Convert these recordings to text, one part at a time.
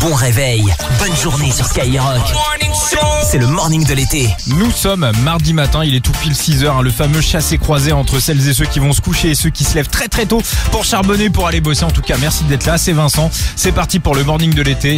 Bon réveil, bonne journée sur Skyrock. C'est le morning de l'été. Nous sommes mardi matin, il est tout pile 6h, le fameux chassé-croisé entre celles et ceux qui vont se coucher et ceux qui se lèvent très très tôt pour charbonner, pour aller bosser. En tout cas, merci d'être là, c'est Vincent. C'est parti pour le morning de l'été,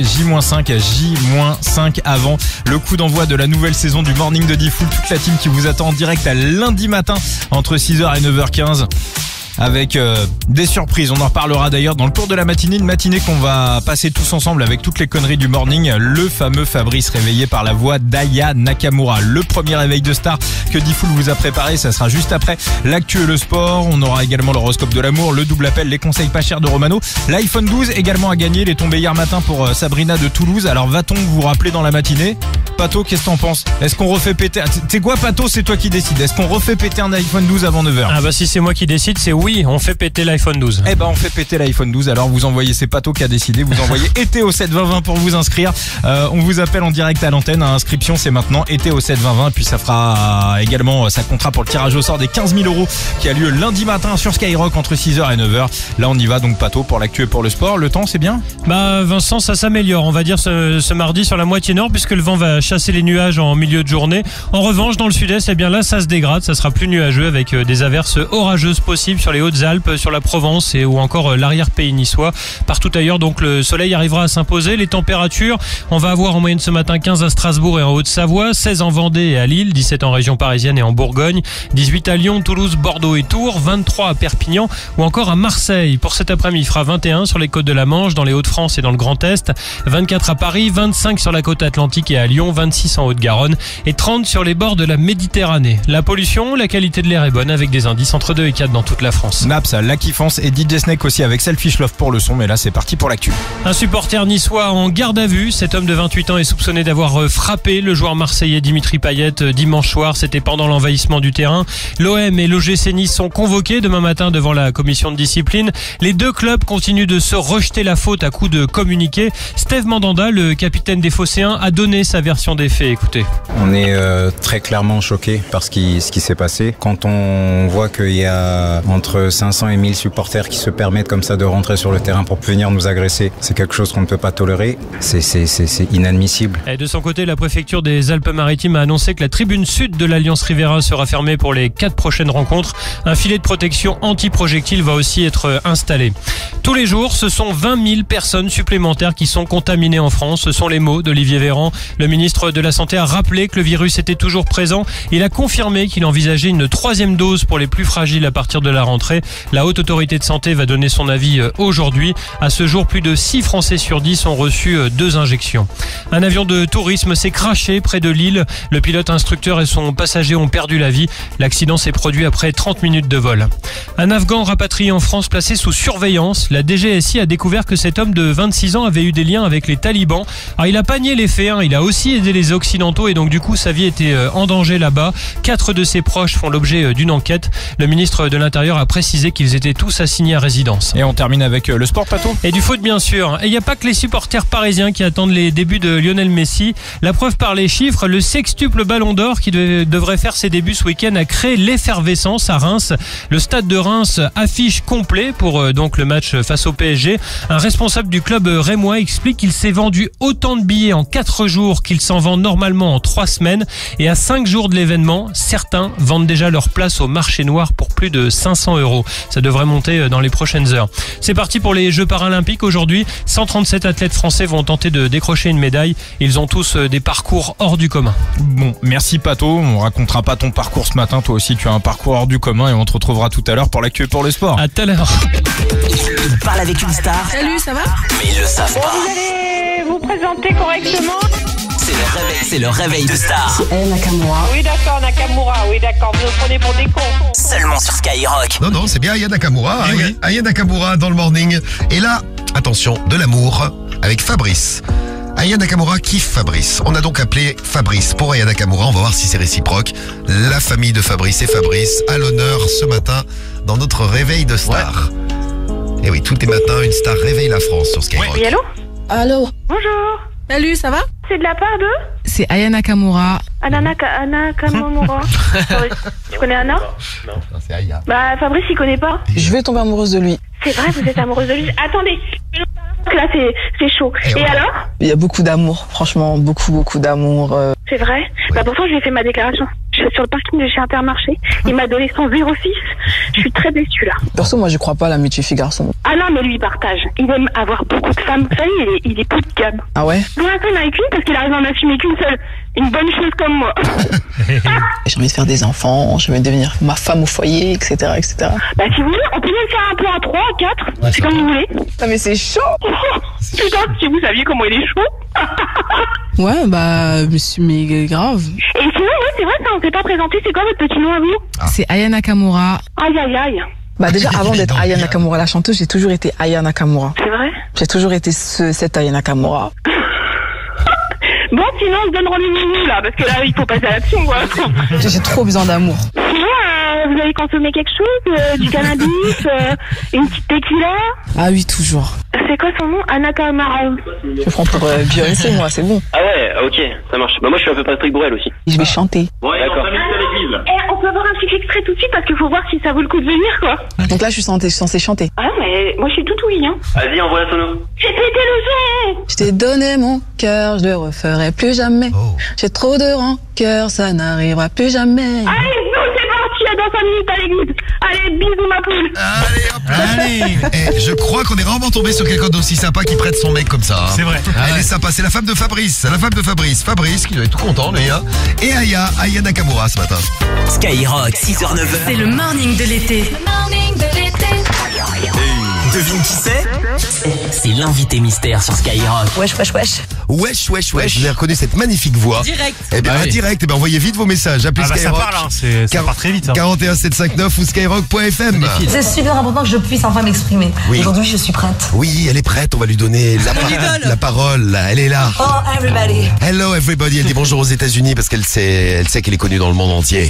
J-5 avant le coup d'envoi de la nouvelle saison du morning de Diffoul. Toute la team qui vous attend en direct à lundi matin entre 6h et 9h15. Avec des surprises, on en reparlera d'ailleurs dans le cours de la matinée, une matinée qu'on va passer tous ensemble avec toutes les conneries du morning. Le fameux Fabrice réveillé par la voix d'Aya Nakamura. Le premier réveil de star que Diffoul vous a préparé, ça sera juste après l'actu et le sport. On aura également l'horoscope de l'amour, le double appel, les conseils pas chers de Romano, l'iPhone 12 également à gagner, il est tombé hier matin pour Sabrina de Toulouse. Alors va-t-on vous rappeler dans la matinée? Pato, qu'est-ce que t'en penses? Est-ce qu'on refait péter? Tu sais quoi Pato, c'est toi qui décides. Est-ce qu'on refait péter un iPhone 12 avant 9h? Ah bah si c'est moi qui décide, c'est oui, on fait péter l'iPhone 12. Eh ben on fait péter l'iPhone 12, alors vous envoyez, c'est Pato qui a décidé, vous envoyez été au 72020 pour vous inscrire. On vous appelle en direct à l'antenne, inscription c'est maintenant, été au 72020, puis ça fera également, ça comptera pour le tirage au sort des 15 000 € qui a lieu lundi matin sur Skyrock entre 6h et 9h. Là on y va donc Pato pour l'actu et pour le sport. Le temps c'est bien? Bah Vincent, ça s'améliore, on va dire ce mardi sur la moitié nord, puisque le vent va chasser les nuages en milieu de journée. En revanche dans le sud-est, eh bien là ça se dégrade, ça sera plus nuageux avec des averses orageuses possibles sur les Hautes-Alpes, sur la Provence ou encore l'arrière-pays niçois. Partout ailleurs, donc le soleil arrivera à s'imposer. Les températures, on va avoir en moyenne ce matin 15 à Strasbourg et en Haute-Savoie, 16 en Vendée et à Lille, 17 en région parisienne et en Bourgogne, 18 à Lyon, Toulouse, Bordeaux et Tours, 23 à Perpignan ou encore à Marseille. Pour cet après-midi, il fera 21 sur les côtes de la Manche, dans les Hauts-de-France et dans le Grand Est, 24 à Paris, 25 sur la côte atlantique et à Lyon, 26 en Haute-Garonne et 30 sur les bords de la Méditerranée. La pollution, la qualité de l'air est bonne avec des indices entre 2 et 4 dans toute la France. Naps, La Kiffance et DJ Snake aussi avec Selfish Love pour le son, mais là c'est parti pour l'actu. Un supporter niçois en garde à vue. Cet homme de 28 ans est soupçonné d'avoir frappé le joueur marseillais Dimitri Payet dimanche soir. C'était pendant l'envahissement du terrain. L'OM et l'OGC Nice sont convoqués demain matin devant la commission de discipline. Les deux clubs continuent de se rejeter la faute à coup de communiqué. Steve Mandanda, le capitaine des Phocéens, a donné sa version des faits. Écoutez. On est très clairement choqués par ce qui s'est passé. Quand on voit qu'il y a entre 500 et 1000 supporters qui se permettent comme ça de rentrer sur le terrain pour venir nous agresser, c'est quelque chose qu'on ne peut pas tolérer. C'est inadmissible. Et de son côté, la préfecture des Alpes-Maritimes a annoncé que la tribune sud de l'Alliance Rivera sera fermée pour les 4 prochaines rencontres. Un filet de protection anti-projectile va aussi être installé. Tous les jours, ce sont 20 000 personnes supplémentaires qui sont contaminées en France. Ce sont les mots d'Olivier Véran. Le ministre de la Santé a rappelé que le virus était toujours présent. Il a confirmé qu'il envisageait une 3e dose pour les plus fragiles à partir de la rentrée. La Haute Autorité de Santé va donner son avis aujourd'hui. À ce jour, plus de 6 Français sur 10 ont reçu 2 injections. Un avion de tourisme s'est crashé près de Lille. Le pilote instructeur et son passager ont perdu la vie. L'accident s'est produit après 30 minutes de vol. Un Afghan rapatrié en France placé sous surveillance. La DGSI a découvert que cet homme de 26 ans avait eu des liens avec les talibans. Alors, il a pas nié les faits, il a aussi aidé les Occidentaux et donc du coup sa vie était en danger là-bas. 4 de ses proches font l'objet d'une enquête. Le ministre de l'Intérieur a précisé qu'ils étaient tous assignés à résidence. Et on termine avec le sport, Pato. Et du foot bien sûr. Et il n'y a pas que les supporters parisiens qui attendent les débuts de Lionel Messi. La preuve par les chiffres, le sextuple Ballon d'Or qui devrait faire ses débuts ce week-end a créé l'effervescence à Reims. Le stade de Reims affiche complet pour donc le match face au PSG. Un responsable du club rémois explique qu'il s'est vendu autant de billets en 4 jours qu'il s'en vend normalement en 3 semaines. Et à 5 jours de l'événement, certains vendent déjà leur place au marché noir pour plus de 500 €. Ça devrait monter dans les prochaines heures. C'est parti pour les Jeux paralympiques aujourd'hui. 137 athlètes français vont tenter de décrocher une médaille. Ils ont tous des parcours hors du commun. Bon, merci Pato. On racontera pas ton parcours ce matin. Toi aussi, tu as un parcours hors du commun et on te retrouvera tout à l'heure pour l'actu et pour le sport. À tout à l'heure. Il parle avec une star. Salut, ça va? Mais ils le savent pas. Vous allez vous présenter correctement? C'est le réveil de star. C'est Nakamura. Oui, d'accord, Nakamura. Oui, d'accord. Vous nous prenez pour des cons. Seulement sur Skyrock. Non, c'est bien Aya Nakamura. Aya Nakamura dans le morning. Et là, attention, de l'amour avec Fabrice. Aya Nakamura kiffe Fabrice. On a donc appelé Fabrice pour Aya Nakamura. On va voir si c'est réciproque. La famille de Fabrice et Fabrice à l'honneur ce matin dans notre réveil de star. Et oui, tous les matins, une star réveille la France sur Skyrock. Oui, allô? Allô. Bonjour. Salut, ça va? C'est de la part de? C'est Aya Nakamura. Anna Nakamura. Tu connais Anna? Non, c'est Aya. Bah, Fabrice, il connaît pas. Je vais tomber amoureuse de lui. C'est vrai, vous êtes amoureuse de lui. Attendez. Là, c'est chaud. Et alors? Il y a beaucoup d'amour, franchement, beaucoup d'amour. C'est vrai? Bah pourtant, je lui ai fait ma déclaration. Je suis sur le parking de chez Intermarché. Il m'a donné son 06. Je suis très déçue, là. Perso, moi, je crois pas à l'amitié fille-garçon. Ah non, mais lui, il partage. Il aime avoir beaucoup de femmes. Vous savez, il est plus de gamme. Ah ouais? Pour l'instant, il n'en a qu'une parce qu'il arrive à en assumer qu'une seule. Une bonne chose comme moi. J'ai envie de faire des enfants, je vais devenir ma femme au foyer, etc., etc. Bah si vous voulez, on peut même faire un plan à 3, à 4. Ouais, c'est comme vous voulez. Ah mais c'est chaud! Putain, si vous saviez comment il est chaud. Ouais, bah, mais grave. Et sinon, ouais, c'est vrai, ça, on s'est pas présenté. C'est quoi votre petit nom à vous? C'est Aya Nakamura. Aïe, aïe, aïe. Bah déjà, avant d'être Aya Nakamura la chanteuse, j'ai toujours été Aya Nakamura. C'est vrai? J'ai toujours été cette Aya Nakamura. Bon, sinon, on se donne rendez-vous là, parce que là, il faut passer à l'action, quoi. J'ai trop besoin d'amour. Sinon, vous avez consommé quelque chose? Du cannabis? Une petite tequila? Ah oui, toujours. C'est quoi son nom? Anna Kamara. Je prends pour Beyoncé, moi, c'est bon. Ah ouais, ok, ça marche. Bah moi je suis un peu Patrick Bruel aussi. Je vais chanter. Ouais, d'accord. On peut avoir un petit extrait tout de suite parce qu'il faut voir si ça vaut le coup de venir, quoi. Donc là, je suis censée chanter. Ah, mais moi, je suis tout oui, hein. Vas-y, envoie la sono. J'ai pété le son. Je t'ai donné mon cœur, je le referai plus jamais. J'ai trop de rancœur, ça n'arrivera plus jamais. Allez, nous, c'est parti, dans 5 minutes à l'église. Allez, bisous, ma poule. Allez, hop. Allez. Je crois qu'on est vraiment tombé sur quelqu'un d'aussi sympa qui prête son mec comme ça. C'est vrai. Elle est sympa, c'est la femme de Fabrice. La femme de Fabrice. Fabrice, qui doit être tout content, lui, hein. Et Aya Nakamura ce matin. Skyrock, 6h-9h. C'est le morning de l'été. Devine qui c'est? C'est l'invité mystère sur Skyrock. Wesh. Wesh. Vous avez reconnu cette magnifique voix. Direct. Eh bien, direct. Eh bien, envoyez vite vos messages. Appelez Ça Skyrock. parle, hein, ça part très vite. 41 759 ou skyrock.fm. C'est super important que je puisse enfin m'exprimer. Oui. Aujourd'hui, je suis prête. Oui, elle est prête. On va lui donner la parole. Elle est là. Oh, everybody. Hello everybody. Elle dit bonjour aux États-Unis parce qu'elle sait qu'elle est connue dans le monde entier.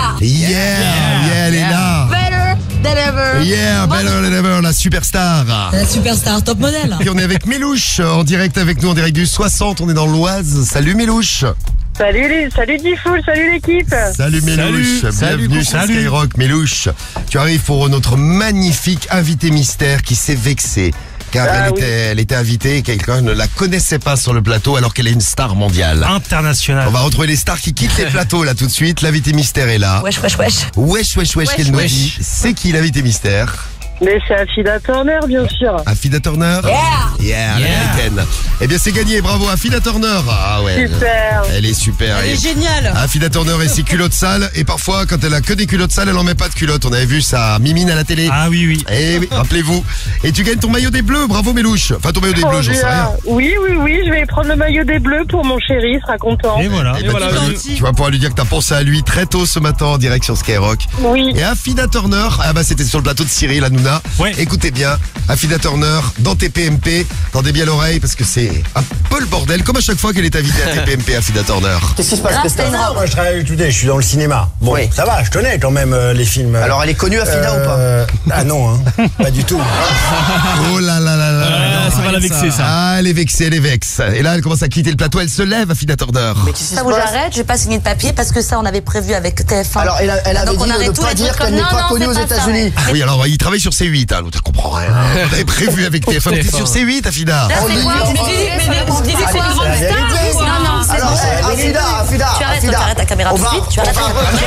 Yeah, elle est là. Better than ever. Yeah, better than ever, la superstar. La superstar top modèle. Et on est avec Milouche en direct avec nous, en direct du 60. On est dans l'Oise. Salut Milouche. Salut Diffoul, salut l'équipe. Salut Milouche. Bienvenue sur Skyrock. Milouche, tu arrives pour notre magnifique invité mystère qui s'est vexé. Car elle était invitée et quelqu'un ne la connaissait pas sur le plateau alors qu'elle est une star mondiale. International. On va retrouver les stars qui quittent les plateaux là tout de suite. L'invité mystère est là. Wesh. Wesh, qu'elle nous dit. C'est qui l'invité mystère? Mais c'est Affida Turner, bien sûr. Affida Turner? Yeah, l'américaine. Eh bien, c'est gagné, bravo, Affida Turner. Ah ouais. Super. Elle est super. Elle est géniale. Affida Turner et ses culottes sales. Et parfois, quand elle a que des culottes sales, elle en met pas de culottes. On avait vu ça mimine à la télé. Ah oui. Eh oui, rappelez-vous. Et tu gagnes ton maillot des Bleus, bravo Mélouche. Enfin, ton maillot des Bleus, j'en sais rien. Oui, je vais prendre le maillot des Bleus pour mon chéri, il sera content. Et voilà. Eh ben, tu vas pouvoir lui dire que t'as pensé à lui très tôt ce matin en direct sur Skyrock. Oui. Et Affida Turner, c'était sur le plateau de Cyril Hanouna. Ouais. Écoutez bien, Affida Turner dans TPMP, tendez bien l'oreille parce que c'est un peu le bordel, comme à chaque fois qu'elle est invitée à TPMP, Affida Turner. Qu'est-ce qui se passe? Moi je travaille tout je suis dans le cinéma. Bon, ça va, je connais quand même les films. Alors elle est connue Affida ou pas? Ah non, hein, pas du tout. Oh là là là là. Ça va la vexer ça. Ah, elle est vexée, elle est vexe. Et là, elle commence à quitter le plateau, elle se lève, Affida Turner. Mais qu'est-ce qui se Ça vous passe? j'arrête, je vais pas signer de papier parce que ça on avait prévu avec TF1. Alors elle avait Donc, on dit arrête de ne tous pas les dire trucs qu'elle comme- n'est Non, pas non, connue c'est aux pas ça, États-Unis. ouais. Oui, alors il travaille sur C8, hein, l'autre comprend rien. On avait prévu avec TF1, t'es sur C8, Affida. Là, c'est quoi? On disait quoi? Non, c'est Alors bon. Affida, Tu arrêtes ta caméra tout de suite. Tu arrêtes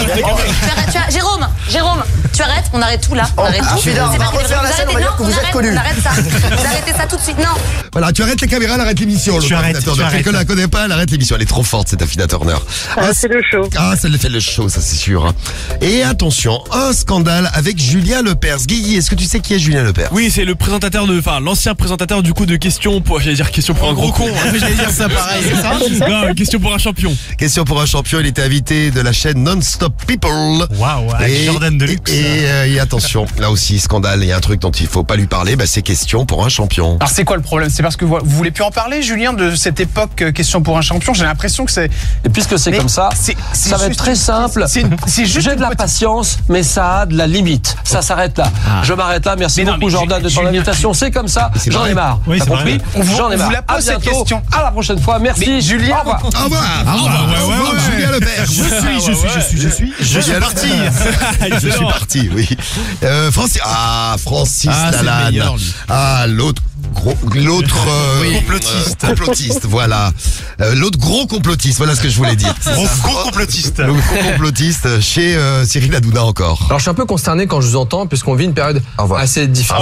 Jérôme, tu arrêtes, on arrête tout là. On arrête tout. Affida, on C'est va pas refaire la scène, on va dire que vous êtes connus. On arrête ça. Vous arrêtez ça tout de suite. Non. Voilà, tu arrêtes la caméra, elle arrête l'émission. Tu arrêtes. Quelqu'un la connaît pas, elle arrête l'émission. Elle est trop forte, cette Affida Turner. C'est le show. Ah, ça le fait le show, ça c'est sûr. Et attention, un scandale avec Julien Lepers. Guigui, est-ce que tu sais qui est Julien Lepers? Oui, c'est le présentateur l'ancien présentateur du coup de questions pour, j'allais dire question pour un gros con. J'allais dire ça pareil, c'est ça? Non, question pour un champion. Question pour un champion, il était invité de la chaîne Non-Stop People. Waouh, avec Jordan Deluxe. Et attention, là aussi, scandale, il y a un truc dont il faut pas lui parler, c'est question pour un champion. Alors c'est quoi le problème? C'est parce que vous voulez plus en parler, Julien, de cette époque question pour un champion? J'ai l'impression que c'est... Et puisque c'est comme ça, ça va être très simple. J'ai de la patience, mais ça a de la limite. Ça s'arrête là. Je m'arrête là. Merci beaucoup Jordan de ton invitation. C'est comme ça. J'en ai marre. Oui, T'as compris? J'en ai marre. À bientôt. À la prochaine fois. Merci. Julien, au revoir. Au revoir. Julien Lepers. Je suis parti. Je suis parti, oui. Francis c'est le Lalanne. meilleur, lui. Ah, l'autre complotiste, voilà. L'autre gros complotiste, voilà ce que je voulais dire. Gros complotiste. Le gros complotiste chez Cyril Hanouna encore. Alors je suis un peu consterné quand je vous entends puisqu'on vit une période assez différente.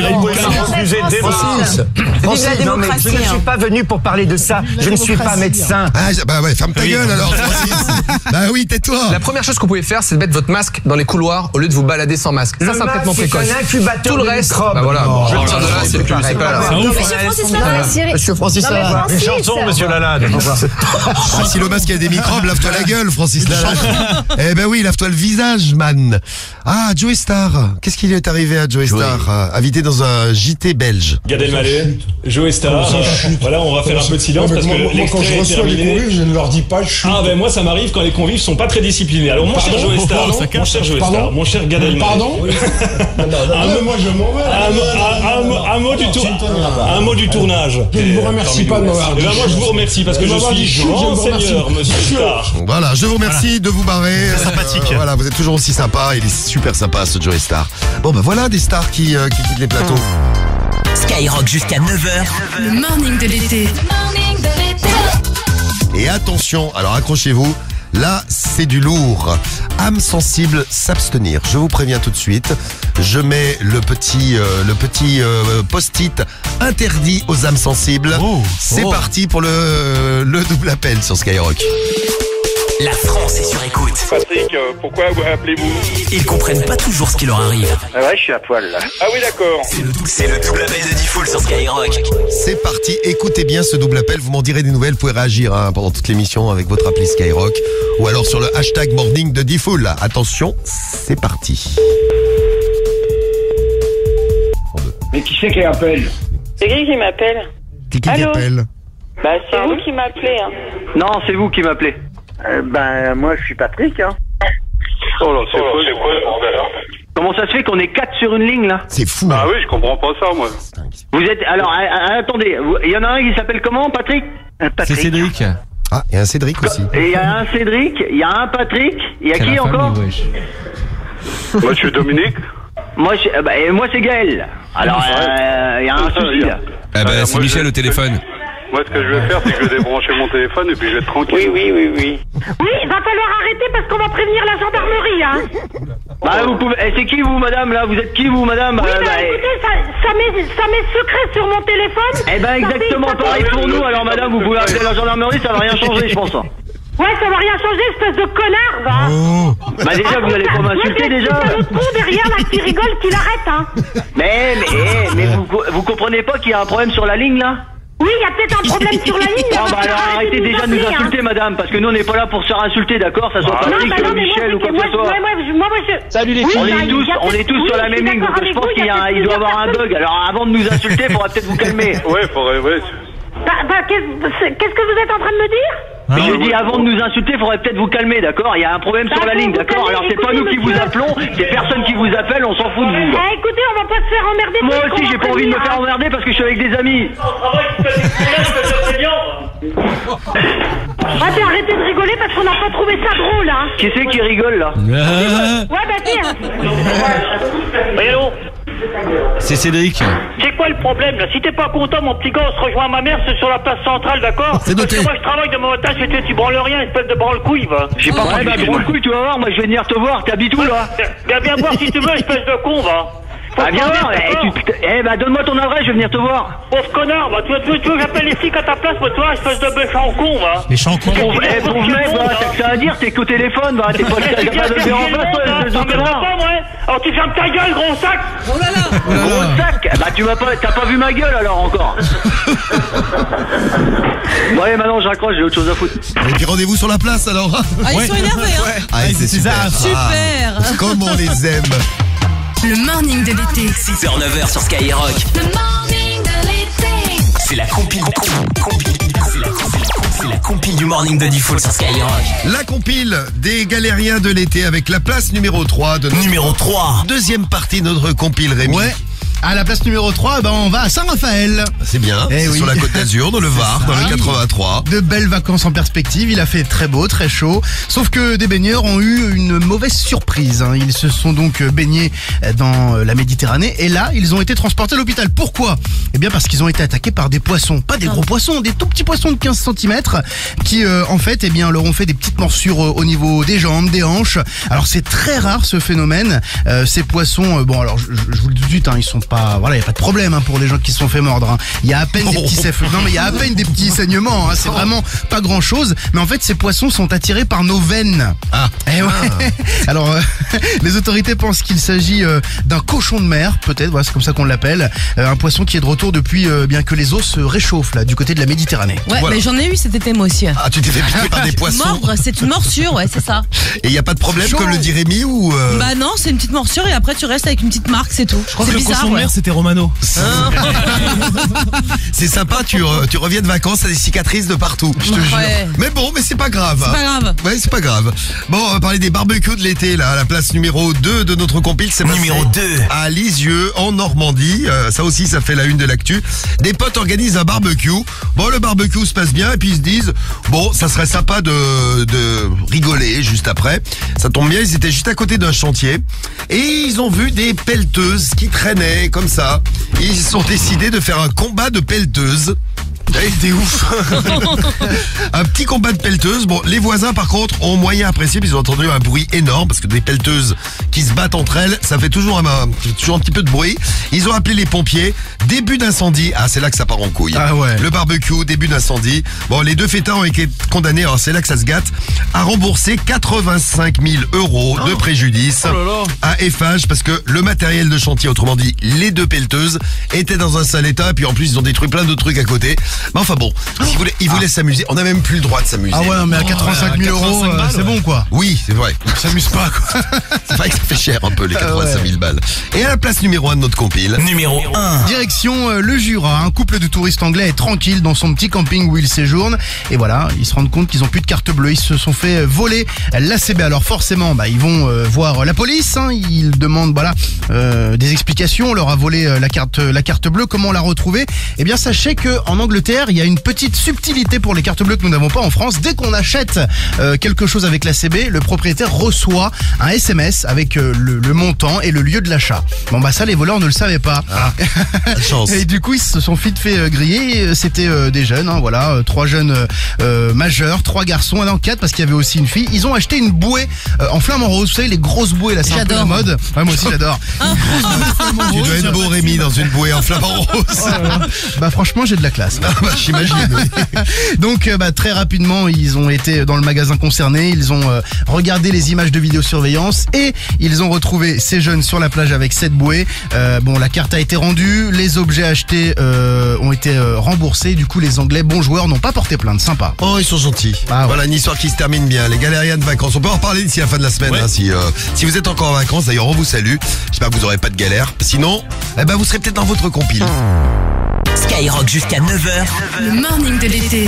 Je ne suis pas venu pour parler de ça. Je ne suis pas médecin. Ah, bah ouais, ferme ta gueule alors, Francis. Bah oui, tais-toi. La première chose que vous pouvez faire, c'est de mettre votre masque dans les couloirs au lieu de vous balader sans masque. Ça, c'est un traitement précoce. Tout le reste, bah voilà, je vais partir de là, c'est plus Monsieur Francis Lalanne. Une chanson, monsieur Lalanne. Si le masque a des microbes, lave-toi la gueule, Francis Lalanne. Eh ben oui, lave-toi le visage, man. Ah, Joey Star. Qu'est-ce qui lui est arrivé à Joey Star, invité dans un JT belge? Gad Elmaleh, Joey Star. Voilà, on va faire un peu de silence parce que l'extrait est terminé. Je ne leur dis pas, je suis. Ah ben moi ça m'arrive quand les convives sont pas très disciplinés. Alors mon cher Joey Star, mon cher Gad Elmaleh. Pardon. Moi je m'en vais. Un mot du tournage. Je ne vous remercie pas de m'avoir dit. Moi je vous remercie parce que je suis grand seigneur, monsieur Star. Voilà, je vous remercie de vous barrer. Sympathique. Voilà, vous êtes toujours aussi sympa. Il est super sympa ce Joey Star. Bon ben voilà des stars qui quittent les plateaux. Skyrock jusqu'à 9h. Le morning de l'été. Et attention, alors accrochez-vous. Là, c'est du lourd. Âme sensible, s'abstenir. Je vous préviens tout de suite. Je mets le petit post-it interdit aux âmes sensibles. C'est parti pour le double appel sur Skyrock. La France est sur écoute. Patrick, pourquoi appelez-vous? Ils comprennent pas toujours ce qui leur arrive. Ah ouais, je suis à poil là. Ah oui, d'accord. C'est le double appel de Diffoul sur Skyrock. C'est parti, écoutez bien ce double appel. Vous m'en direz des nouvelles. Vous pouvez réagir pendant toute l'émission avec votre appli Skyrock ou alors sur le hashtag morning de Diffoul. Attention, c'est parti. Mais qui c'est qui appelle? C'est qui m'appelle? C'est qui appelle? Bah c'est vous qui m'appelez. Hein. Non, c'est vous qui m'appelez. Moi je suis Patrick, hein. Oh là, c'est quoi le bordel? Comment ça se fait qu'on est 4 sur une ligne là? C'est fou. Ah oui, je comprends pas ça, moi. Vous êtes... Alors, attendez, il y en a un qui s'appelle comment, Patrick? C'est Cédric. Ah, il y a un Cédric aussi. Et il y a un Cédric, il y a un Patrick, il y a qui encore? Moi je suis Dominique. Moi c'est Gaël. Alors, il y a un souci là. C'est Michel au téléphone. Moi, ce que je vais faire, c'est que je vais débrancher mon téléphone et puis je vais être tranquille. Oui, il va falloir arrêter parce qu'on va prévenir la gendarmerie, hein. Bah, vous pouvez... c'est qui, vous, madame, là? Vous êtes qui, vous, madame? Oui, écoutez, ça met secret sur mon téléphone. Eh ben, exactement pareil pour nous. Alors, madame, vous pouvez appeler la gendarmerie, ça va rien changer, je pense. Ouais, ça va rien changer, espèce de connard, va. Bah, déjà, vous allez pas m'insulter, déjà. C'est l'autre con derrière, là, qui rigole, qui l'arrête, hein. Mais vous comprenez pas qu'il y a un problème sur la ligne, là? Oui, il y a peut-être un problème sur la ligne. Ah bah alors arrêtez déjà de nous insulter, madame, parce que nous on n'est pas là pour se faire insulter, d'accord? Ça soit Patrick, Michel ou quoi que ce soit. Salut les filles. On est tous sur la même ligne, donc je pense qu'il doit y avoir un bug. Alors avant de nous insulter, il faudra peut-être vous calmer. Ouais, faudrait. Qu'est-ce que vous êtes en train de me dire? Je dis avant de nous insulter, il faudrait peut-être vous calmer, d'accord? Il y a un problème sur la ligne, d'accord? Alors c'est pas nous qui vous appelons, c'est personne qui vous appelle, on s'en fout de vous. Écoutez, on va pas se faire emmerder. Moi aussi j'ai pas envie de me faire emmerder parce que je suis avec des amis. Arrêtez de rigoler parce qu'on n'a pas trouvé ça drôle, hein. Qui c'est qui rigole là? Ouais, bah tiens. Oui, allô? C'est Cédric. C'est quoi le problème là? Si t'es pas content, mon petit gars, on se rejoint à ma mère, c'est sur la place centrale, d'accord? C'est noté. Parce que moi je travaille de mon matin, tu branles rien, espèce de branle-couille, va. J'ai pas branle couille, tu vas voir, moi je vais venir te voir, t'habites où là? Viens voir si tu veux, espèce de con, va. Bah viens voir, donne-moi ton adresse, je vais venir te voir. Pauvre connard, bah tu veux que j'appelle les flics à ta place, moi toi, espèce de méchant con, va. Méchant con. Pauvre mec, t'as que ça à dire, t'es qu'au téléphone, va, t'es pas capable de faire en face, toi, espèce de connard. Alors tu fermes ta gueule, gros sac. Oh là là. Gros sac? Bah t'as pas vu ma gueule alors encore. Bon allez, maintenant je raccroche, j'ai autre chose à foutre. Et puis rendez-vous sur la place alors. Ah, ils sont énervés, hein. Ah, c'est super. Super. Comme on les aime. Le morning de l'été. 6h, 9h sur Skyrock. Le morning de l'été. C'est la compile du morning de Diffoul sur Skyrock. La compile des galériens de l'été avec la place numéro 3 de numéro 3. Deuxième partie de notre compile, Rémi. Ouais. À la place numéro 3, on va à Saint-Raphaël. C'est bien, c'est sur la Côte d'Azur, dans le Var, dans le 83. De belles vacances en perspective, il a fait très beau, très chaud. Sauf que des baigneurs ont eu une mauvaise surprise. Ils se sont donc baignés dans la Méditerranée et là, ils ont été transportés à l'hôpital. Pourquoi ? Eh bien parce qu'ils ont été attaqués par des poissons. Pas des gros poissons, des tout petits poissons de 15 cm qui en fait leur ont fait des petites morsures au niveau des jambes, des hanches. Alors c'est très rare ce phénomène. Ces poissons, alors je vous le dis tout de suite, ils sont pas, voilà, il y a pas de problème pour les gens qui se sont fait mordre. Il y a à peine des petits il y a à peine des petits saignements. C'est vraiment pas grand chose. Mais en fait, ces poissons sont attirés par nos veines. Alors les autorités pensent qu'il s'agit d'un cochon de mer, peut-être. Voilà, c'est comme ça qu'on l'appelle. Un poisson qui est de retour depuis bien que les eaux se réchauffent là du côté de la Méditerranée. Ouais, mais j'en ai eu cet été moi aussi. Ah, tu t'es fait piquer par des poissons. Mordre, c'est une morsure, ouais, c'est ça. Et il y a pas de problème comme le dit Rémi ou Bah non, c'est une petite morsure et après tu restes avec une petite marque, c'est tout. Je crois que le cochon de mer c'était Romano. C'est sympa, tu reviens de vacances, à des cicatrices de partout, je te jure. Mais bon, mais c'est pas grave. C'est pas grave. Ouais, c'est pas grave. Bon, on va parler des barbecues de l'été là, à la place numéro 2 de notre compil, c'est numéro 2 à Lisieux en Normandie. Ça aussi, ça fait la une de l'actu. Des potes organisent un barbecue. Bon, le barbecue se passe bien et puis ils se disent bon, ça serait sympa de rigoler juste après. Ça tombe bien, ils étaient juste à côté d'un chantier et ils ont vu des pelleteuses qui traînaient comme ça. Ils ont décidé de faire un combat de pelleteuses. T'es ouf. Un petit combat de pelleteuses. Bon, les voisins par contre ont moyen apprécié, ils ont entendu un bruit énorme parce que des pelleteuses qui se battent entre elles, ça fait toujours un petit peu de bruit. Ils ont appelé les pompiers. Début d'incendie. Ah, c'est là que ça part en couille. Ah ouais. Le barbecue, début d'incendie. Bon, les deux fêtards ont été condamnés, alors c'est là que ça se gâte, à rembourser 85 000 € de préjudice à Eiffage parce que le matériel de chantier, autrement dit les deux pelleteuses, étaient dans un sale état et puis en plus ils ont détruit plein de trucs à côté. Mais enfin bon, ils voulaient s'amuser. On n'a même plus le droit de s'amuser. Ah ouais, non, mais à 85 000 €, c'est bon quoi. Oui, c'est vrai. On s'amuse pas quoi. C'est vrai que ça fait cher un peu les 85 000 balles. Et à la place numéro 1 de notre compile. Numéro 1. Direction le Jura. Un couple de touristes anglais est tranquille dans son petit camping où il séjourne. Et voilà, ils se rendent compte qu'ils ont plus de carte bleue. Ils se sont fait voler l'ACB. Alors forcément, ils vont voir la police. Ils demandent des explications. On leur a volé la carte bleue. Comment la retrouver ? Eh bien, sachez que en Angleterre, il y a une petite subtilité pour les cartes bleues que nous n'avons pas en France. Dès qu'on achète quelque chose avec l'ACB, le propriétaire reçoit un SMS avec le montant et le lieu de l'achat. Bon ça les voleurs ne le savaient pas. Chance. Et du coup ils se sont vite fait griller. C'était des jeunes, 3 jeunes majeurs, 3 garçons, 4 parce qu'il y avait aussi une fille. Ils ont acheté une bouée en flamant rose. Vous savez les grosses bouées là, c'est un peu la mode. Ouais, moi aussi j'adore. Tu dois être beau Rémi dans une bouée en flamant rose. Franchement j'ai de la classe. J'imagine. Donc très rapidement ils ont été dans le magasin concerné, ils ont regardé les images de vidéosurveillance et ils ont retrouvé ces jeunes sur la plage avec cette bouée. La carte a été rendue, les objets achetés ont été remboursés. Du coup les Anglais, bons joueurs, n'ont pas porté plainte. Sympa. Oh ils sont gentils. Voilà une histoire qui se termine bien. Les galériens de vacances, on peut en reparler d'ici la fin de la semaine. Si vous êtes encore en vacances, d'ailleurs on vous salue. J'espère que vous n'aurez pas de galère. Sinon, vous serez peut-être dans votre compile. Skyrock jusqu'à 9h. Le morning de l'été.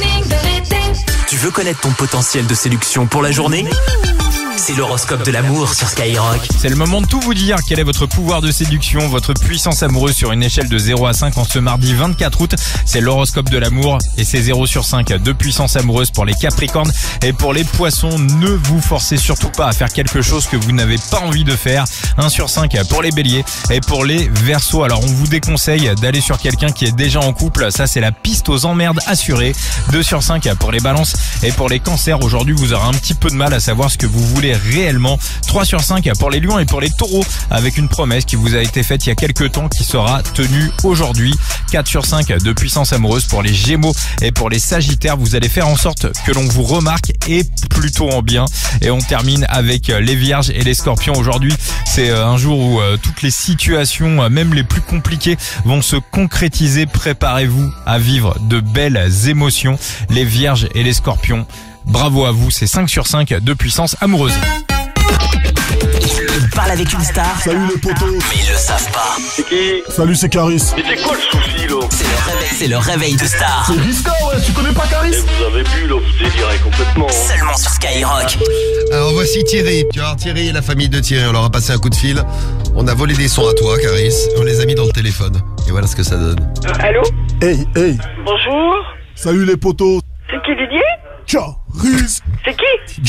Tu veux connaître ton potentiel de séduction pour la journée ? C'est l'horoscope de l'amour sur Skyrock. C'est le moment de tout vous dire. Quel est votre pouvoir de séduction, votre puissance amoureuse sur une échelle de 0 à 5 en ce mardi 24 août. C'est l'horoscope de l'amour et c'est 0 sur 5 de puissance amoureuse pour les Capricornes. Et pour les Poissons, ne vous forcez surtout pas à faire quelque chose que vous n'avez pas envie de faire. 1 sur 5 pour les Béliers et pour les Verseaux. Alors on vous déconseille d'aller sur quelqu'un qui est déjà en couple. Ça c'est la piste aux emmerdes assurée. 2 sur 5 pour les Balances et pour les Cancers. Aujourd'hui vous aurez un petit peu de mal à savoir ce que vous voulez réellement. 3 sur 5 pour les Lions et pour les Taureaux avec une promesse qui vous a été faite il y a quelques temps qui sera tenue aujourd'hui. 4 sur 5 de puissance amoureuse pour les Gémeaux et pour les Sagittaires. Vous allez faire en sorte que l'on vous remarque et plutôt en bien. Et on termine avec les Vierges et les Scorpions. Aujourd'hui, c'est un jour où toutes les situations, même les plus compliquées, vont se concrétiser. Préparez-vous à vivre de belles émotions. Les Vierges et les Scorpions. Bravo à vous, c'est 5 sur 5 de puissance amoureuse. Il parle avec une star. Salut les potos. Mais ils le savent pas. C'est qui? Salut, c'est Caris. Mais c'est quoi le souci, là? C'est le réveil de star. C'est Giscard, ouais, tu connais pas Caris? Et vous avez bu, là, vous délirez complètement. Seulement sur Skyrock. Alors voici Thierry. Tu vas voir Thierry et la famille de Thierry. On leur a passé un coup de fil. On a volé des sons à toi, Caris. On les a mis dans le téléphone. Et voilà ce que ça donne. Allô? Hey. Bonjour. Salut les potos. C'est qui, Didier? Caris. C'est qui?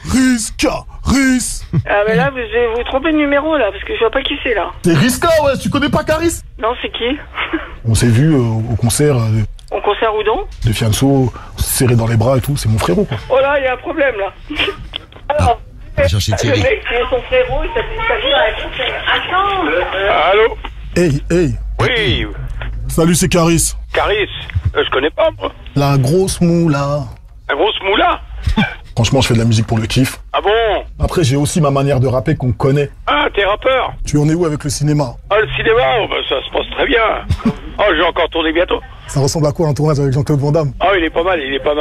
Caris. Ah mais là, vous trompez de numéro là, parce que je vois pas qui c'est là. C'est Riska, ouais, tu connais pas Caris? Non, c'est qui? On s'est vu au concert Au concert où donc? de Fianso, serré dans les bras et tout, c'est mon frérot quoi. Oh là, il y a un problème là. Alors, chercher Thierry. le mec qui est son frérot, il s'appelle... Attends. Allô? Hey. Oui. Salut, c'est Caris. Caris, je connais pas moi. La grosse moula. Un gros moula? Franchement, je fais de la musique pour le kiff. Ah bon? Après, j'ai aussi ma manière de rapper qu'on connaît. Ah, t'es rappeur? Tu en es où avec le cinéma? Ah, le cinéma, oh, bah, ça se passe très bien. Oh, je vais encore tourner bientôt. Ça ressemble à quoi un tournage avec Jean-Claude Van Damme? Ah, il est pas mal.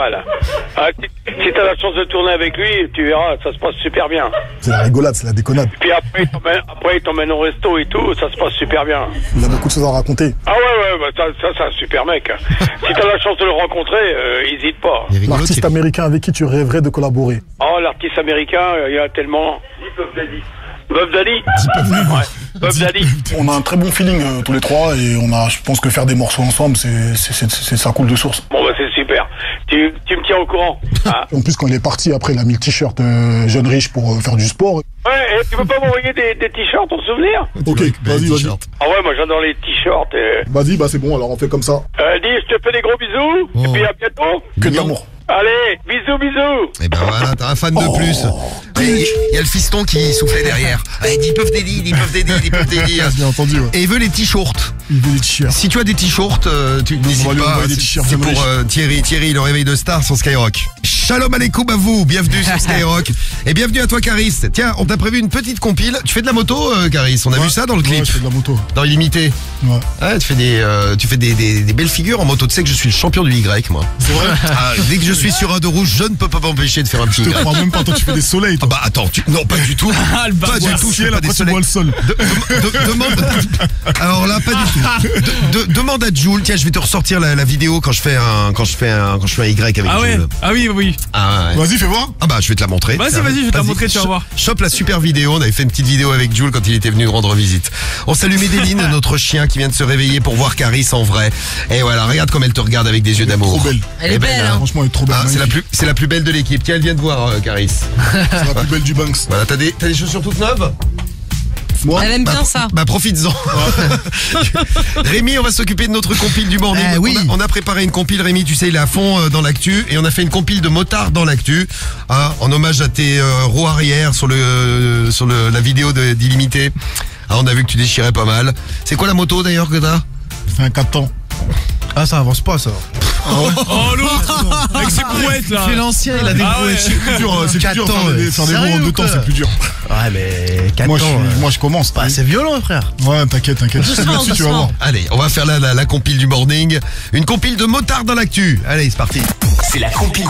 Ah, si t'as la chance de tourner avec lui, tu verras, ça se passe super bien. C'est la rigolade, c'est la déconnade. Puis après, il t'emmène au resto et tout, ça se passe super bien. Il a beaucoup de choses à raconter. Ah ouais, bah, ça c'est un super mec. Si t'as la chance de le rencontrer, hésite pas. L'artiste américain avec qui tu rêverais de collaborer? Oh, l'artiste américain, il y en a tellement. Buff Daddy. Ouais, Buff Daddy. On a un très bon feeling tous les trois et je pense que faire des morceaux ensemble, ça coule de source. Bon bah c'est super. Tu me tiens au courant. Hein. En plus, quand il est parti, après, il a mis le t-shirt jeune riche pour faire du sport. Ouais, et tu peux pas m'envoyer des t-shirts pour souvenir? Ok, vas-y. Ah ouais, moi j'adore les t-shirts. Vas-y, c'est bon, alors on fait comme ça. Dis, je te fais des gros bisous, et puis à bientôt. Que de l'amour. Allez, bisous. Et ben voilà, t'as un fan de plus. Il y a le fiston qui soufflait derrière. Allez, dis Puff Daddy. Bien entendu, ouais. Et il veut les t-shirts. Il veut les t-shirts. Si tu as des t-shirts, tu n'hésites pas. C'est pour Thierry, le réveil de star sur Skyrock. Shalom alaikum à vous, bienvenue sur Skyrock. Et bienvenue à toi, Caris. Tiens, on t'a prévu une petite compile. Tu fais de la moto, Caris? On a vu ça dans le clip. Ouais, je fais de la moto. Dans Illimité. Ouais. Tu fais des belles figures en moto. Tu sais que je suis le champion du Y, moi. C'est vrai? Dès que je suis sur un de rouge, je ne peux pas m'empêcher de faire un petit Y. Je te crois même pas, toi tu fais des soleils, toi. Ah bah attends, non pas du tout. Pas du tout, je fais pas des soleils. Le sol. Demande. Alors là, pas du tout. Demande à Jules. Tiens, je vais te ressortir la vidéo quand je fais un Y avec Jules. Ah oui. Ah ouais. Vas-y, fais voir. Ah bah je vais te la montrer. Vas-y, je vais te la montrer, tu vas voir. Chope la super vidéo. On avait fait une petite vidéo avec Jules quand il était venu nous rendre visite. On salue Médéline, notre chien qui vient de se réveiller pour voir Caris en vrai. Et voilà, regarde comme elle te regarde avec des yeux d'amour. Trop belle. Elle est belle, hein. Franchement, elle est trop belle. C'est la plus belle de l'équipe. Tiens, elle vient de voir Caris. C'est la plus belle du Banks. Voilà, t'as des chaussures toutes neuves? Elle aime bien ça. Bah profites-en. Rémi, on va s'occuper de notre compile du morning. Oui. On a préparé une compile, Rémi, tu sais, il est à fond dans l'actu. Et on a fait une compile de motards dans l'actu. En hommage à tes roues arrière sur la vidéo d'Illimité. On a vu que tu déchirais pas mal. C'est quoi la moto d'ailleurs que t'as? C'est un 4 ans. Ah, ça avance pas, ça. Oh l'autre avec ses brouettes là. C'est l'ancien, il a des brouettes. C'est plus dur, faire des roues en 2 temps, c'est plus dur. Ouais, mais 4 ans. Moi, je commence. Bah, c'est violent, frère. Ouais, t'inquiète. Là-dessus, tu vas voir. Allez, on va faire la compile du morning. Une compile de motards dans l'actu. Allez, c'est parti. C'est la compile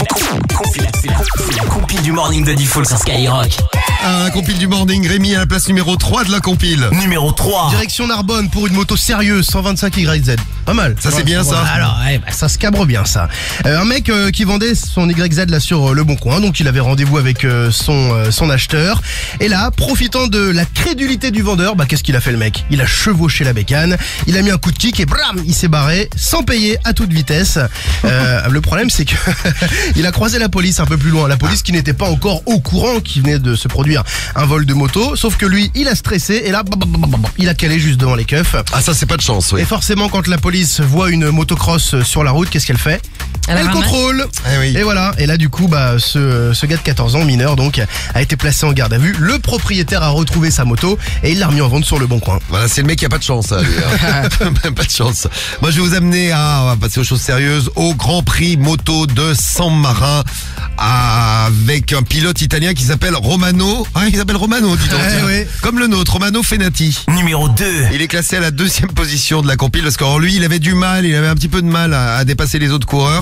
du morning de Default sur Skyrock. La compile du morning, Rémi à la place numéro 3 de la compile. Numéro 3. Direction Narbonne pour une moto sérieuse, 125 YZ. Pas mal. Ça, c'est bien, ça. Alors, ça se cabre bien, ça. Un mec qui vendait son YZ là sur Le Bon Coin, donc il avait rendez-vous avec son acheteur. Et là, profitant de la crédulité du vendeur, qu'est-ce qu'il a fait le mec? Il a chevauché la bécane, il a mis un coup de kick et bram, il s'est barré sans payer à toute vitesse. Le problème, c'est que il a croisé la police un peu plus loin. La police qui n'était pas encore au courant qu'il venait de se produire un vol de moto. Sauf que lui, il a stressé et là, il a calé juste devant les keufs. Ah, ça, c'est pas de chance, oui. Et forcément, quand la police voit une motocross sur la route, qu'est-ce qu'elle fait? Elle contrôle. Oui. Et voilà. Et là, du coup, ce gars de 14 ans, mineur, donc, a été placé en garde à vue. Le propriétaire a retrouvé sa moto et il l'a remis en vente sur Le Bon Coin. Voilà, c'est le mec qui a pas de chance, lui, pas de chance. Moi, je vais vous amener on va passer aux choses sérieuses, au Grand Prix moto de San Marin avec un pilote italien qui s'appelle Romano. Ah, il s'appelle Romano, dis donc. Oui. Comme le nôtre, Romano Fenati. Numéro 2. Il est classé à la 2e position de la compile parce que lui, il avait un petit peu de mal à dépasser les autres coureurs.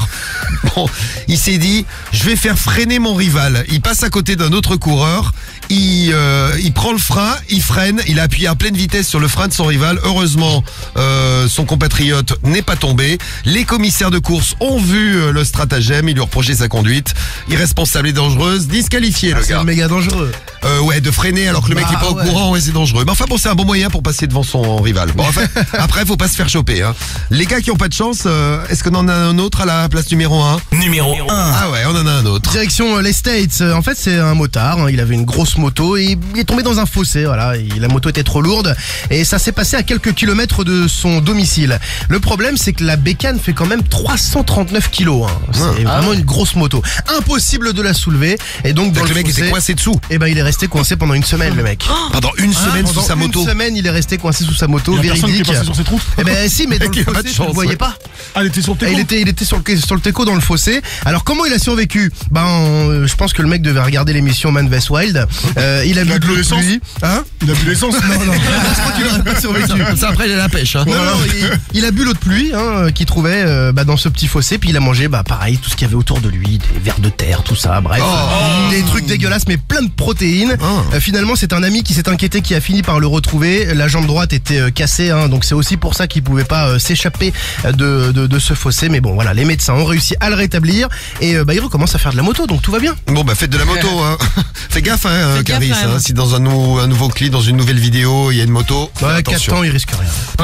Bon, il s'est dit, je vais faire freiner mon rival. Il passe à côté d'un autre coureur, il prend le frein, il freine, il a appuyé à pleine vitesse sur le frein de son rival. Heureusement, son compatriote n'est pas tombé. Les commissaires de course ont vu le stratagème, ils lui ont reproché sa conduite irresponsable et dangereuse, disqualifié le gars. C'est méga dangereux. Ouais, de freiner alors que le mec est pas au courant, ouais, c'est dangereux. Mais enfin bon, c'est un bon moyen pour passer devant son rival. Bon, enfin, après, faut pas se faire choper. Hein. Les gars qui ont pas de chance, est-ce qu'on en a un autre à la place numéro 1 ? Numéro 1. Ah ouais, on en a un autre. Direction les States. En fait, c'est un motard. Hein. Il avait une grosse moto et il est tombé dans un fossé. Voilà, la moto était trop lourde et ça s'est passé à quelques kilomètres de son domicile. Le problème, c'est que la bécane fait quand même 339 kilos. Hein. C'est vraiment une grosse moto. Impossible de la soulever. Et donc, le mec était coincé dessous. Et ben, il est resté coincé pendant une semaine, le mec. Pendant une semaine sous sa moto. Une semaine, il est resté coincé sous sa moto. Il y a personne qui est passé sur ses trous. Eh ben, si, mais dans le fossé, tu le voyais pas. Ah, il était sur le teco. Il était sur le teco dans le fossé. Alors, comment il a survécu ? Je pense que le mec devait regarder l'émission Man vs Wild. Il a bu de l'eau de pluie. Hein ? Il a bu l'essence. Non. Je crois qu'il aurait pas survécu. Ça, après, il a la pêche. Hein. Non, il a bu l'eau de pluie qu'il trouvait dans ce petit fossé. Puis il a mangé, pareil, tout ce qu'il y avait autour de lui, des vers de terre, tout ça. Bref, des trucs dégueulasses, mais plein de protéines. Finalement, c'est un ami qui s'est inquiété, qui a fini par le retrouver. La jambe droite était cassée, donc c'est aussi pour ça qu'il pouvait pas s'échapper de ce fossé. Mais bon, voilà, les médecins ont réussi à le rétablir et il recommence à faire de la moto, donc tout va bien. Bon, faites de la moto. Hein. Fais gaffe, Caris. Si dans un nouveau clip, dans une nouvelle vidéo, il y a une moto. 4 ans, il risque rien.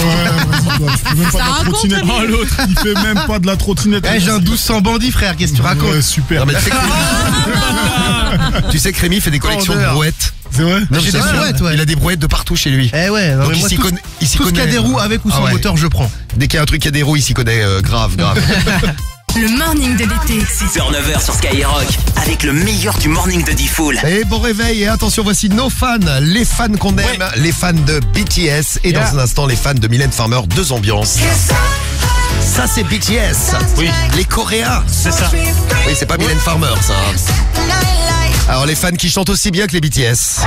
L'autre, il fait même pas de la trottinette. J'ai un 1200 bandit, frère. Qu'est-ce que tu racontes ? Ouais, super. Non, tu sais que Rémi fait des collections de brouettes. C'est vrai ? J'ai des brouettes, ouais. Il a des brouettes de partout chez lui. Eh ouais, donc il s'y connaît. Tout ce qu'il y a des roues avec ou sans moteur, je prends. Dès qu'il y a un truc qui a des roues, il s'y connaît grave. Le morning de l'été. 6h-9h sur Skyrock, avec le meilleur du morning de Diffoul. Et bon réveil, et attention, voici nos fans, les fans qu'on aime, les fans de BTS, et dans un instant, les fans de Mylène Farmer, 2 ambiances. Ça, c'est BTS. Oui. Les Coréens. C'est ça. Oui, c'est pas Mylène Farmer, ça. Alors, les fans qui chantent aussi bien que les BTS.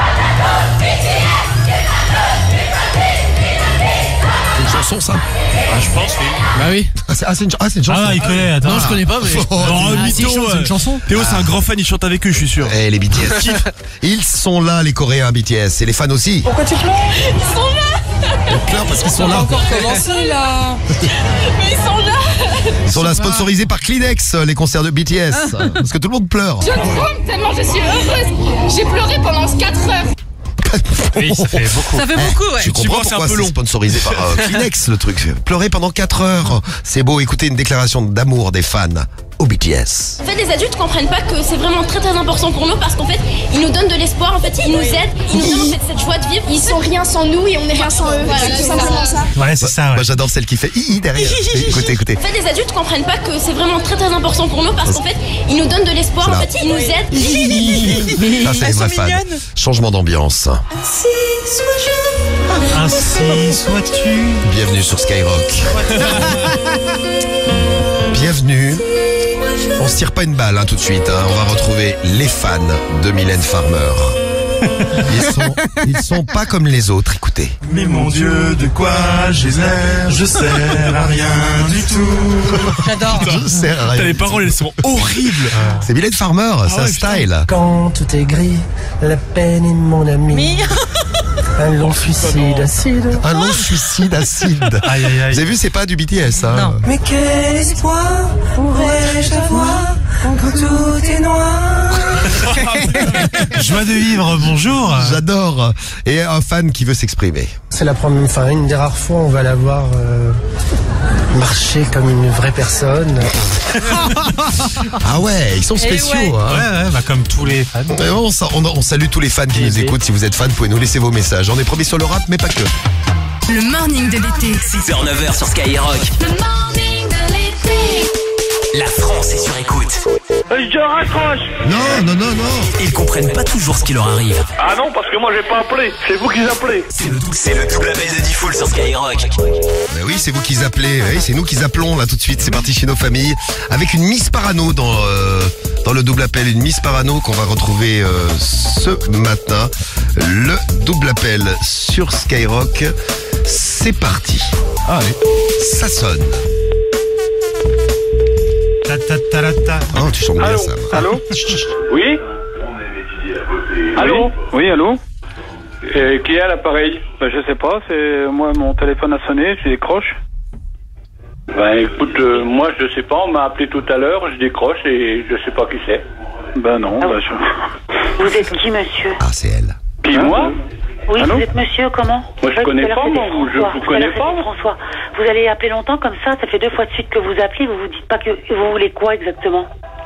C'est une chanson, ça ? Je pense, oui. Bah oui. C'est une chanson. Ah, il connaît, attends. Non, je connais pas, mais. C'est une chanson. Théo, c'est un grand fan, il chante avec eux, je suis sûr. Eh, les BTS. Ils sont là, les Coréens BTS, et les fans aussi. Pourquoi tu pleures ? Ils sont là. Ils pleurent parce qu'ils sont là. Encore commencé là. Mais ils sont là. Ils sont là, sponsorisés par Kleenex, les concerts de BTS. Parce que tout le monde pleure. Je tremble tellement je suis heureuse. J'ai pleuré pendant 4 heures. Oui, ça fait beaucoup. Ça fait beaucoup, ouais. Je comprends pourquoi c'est sponsorisé par Kleenex, le truc. Pleurer pendant 4 heures. C'est beau, écoutez une déclaration d'amour des fans au BTS. En fait, les adultes comprennent pas que c'est vraiment très très important pour nous parce qu'en fait, ils nous donnent de l'espoir, en fait, ils nous aident, ils nous donnent en fait cette joie de vivre. Ils sont rien sans nous et on est rien sans eux. Voilà, c'est simplement ça. Ouais, c'est ça. Ouais. Moi, j'adore celle qui fait hi derrière. Écoutez. En fait, les adultes comprennent pas que c'est vraiment très très important pour nous parce qu'en fait, ils nous donnent de l'espoir, en fait, ils nous aident. Ça, c'est les vrais fans. Changement d'ambiance. Ainsi sois-tu. Bienvenue sur Skyrock. Bienvenue. On se tire pas une balle tout de suite. On va retrouver les fans de Mylène Farmer. Ils sont pas comme les autres, écoutez. Mais mon Dieu, de quoi j'ai l'air ? Je sers à rien du tout. J'adore. Je sers à rien. Les paroles, elles sont horribles. C'est Mylène Farmer, c'est un style. Quand tout est gris, la peine est mon ami. Un long suicide acide. Un long suicide acide. Aïe. Vous avez vu, c'est pas du BTS. Hein. Non. Mais quel espoir pourrais-je avoir quand tout est noir? Joie de vivre, bonjour. J'adore. Et un fan qui veut s'exprimer. C'est une des rares fois où on va la voir marcher comme une vraie personne. Ah ouais, ils sont spéciaux. Ouais, comme tous les fans. On salue tous les fans qui nous écoutent. Si vous êtes fans, vous pouvez nous laisser vos messages. On est promis sur le rap, mais pas que. Le morning de l'été. 6h-9h sur Skyrock. Le morning de l'été. La France est sur écoute. Je raccroche. Non. Ils comprennent pas toujours ce qui leur arrive. Ah non, parce que moi j'ai pas appelé. C'est vous qui appelez. C'est le double appel de Diffoul sur Skyrock. Ben oui, c'est vous qui appelez. Oui, c'est nous qui appelons là tout de suite. C'est parti chez nos familles. Avec une Miss Parano dans le double appel. Une Miss Parano qu'on va retrouver ce matin. Le double appel sur Skyrock. C'est parti. Allez. Ça sonne. Oh, tu chantes bien ça. Allô? Oui? Allô? Oui, allô? Qui est à l'appareil? Ben, je sais pas, c'est moi, mon téléphone a sonné, je décroche. Ben écoute, moi je sais pas, on m'a appelé tout à l'heure, je décroche et je sais pas qui c'est. Ben non, ben je... Vous êtes qui, monsieur? Ah, c'est elle. Qui, moi? Oui, Allô? vous êtes monsieur comment? Moi je connais pas, moi, je vous connais pas. François, vous allez appeler longtemps comme ça fait 2 fois de suite que vous appelez, vous vous dites pas que vous voulez quoi exactement?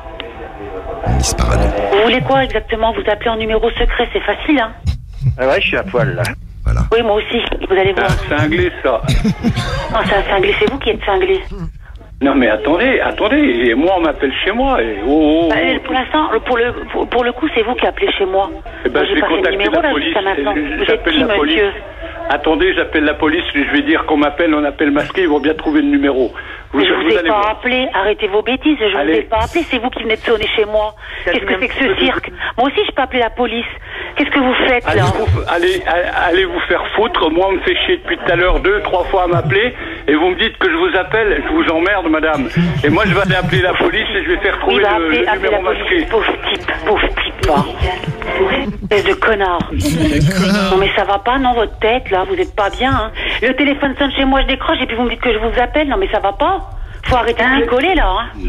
Miss Parano. Vous voulez quoi exactement? Vous appelez en numéro secret, c'est facile, hein? Ah ouais, je suis à poil là. Voilà. Oui, moi aussi, vous allez voir. C'est un cinglé ça. Non, c'est un cinglé, c'est vous qui êtes cinglé. Non mais attendez, et moi on m'appelle chez moi et pour l'instant, pour le coup, c'est vous qui appelez chez moi. Eh ben, moi, je vais contacter la police. Vous êtes qui, monsieur? Attendez, j'appelle la police, je vais dire qu'on m'appelle, on appelle masqué, ils vont bien trouver le numéro. Mais je vous ai pas appelé, arrêtez vos bêtises, je vous ai pas appelé, c'est vous qui venez de sonner chez moi. Qu'est-ce que c'est que ce cirque? Moi aussi je peux appeler la police. Qu'est-ce que vous faites là? Allez vous faire foutre, moi on me fait chier depuis tout à l'heure 2-3 fois à m'appeler, et vous me dites que je vous appelle, je vous emmerde madame. Et moi je vais aller appeler la police et je vais faire trouver le numéro masqué. Pauvre type, pas. Espèce de connard. Non mais ça va pas, non, votre tête là, vous êtes pas bien, hein. Le téléphone sonne chez moi, je décroche et puis vous me dites que je vous appelle, non mais ça va pas. Faut arrêter de rigoler là, hein.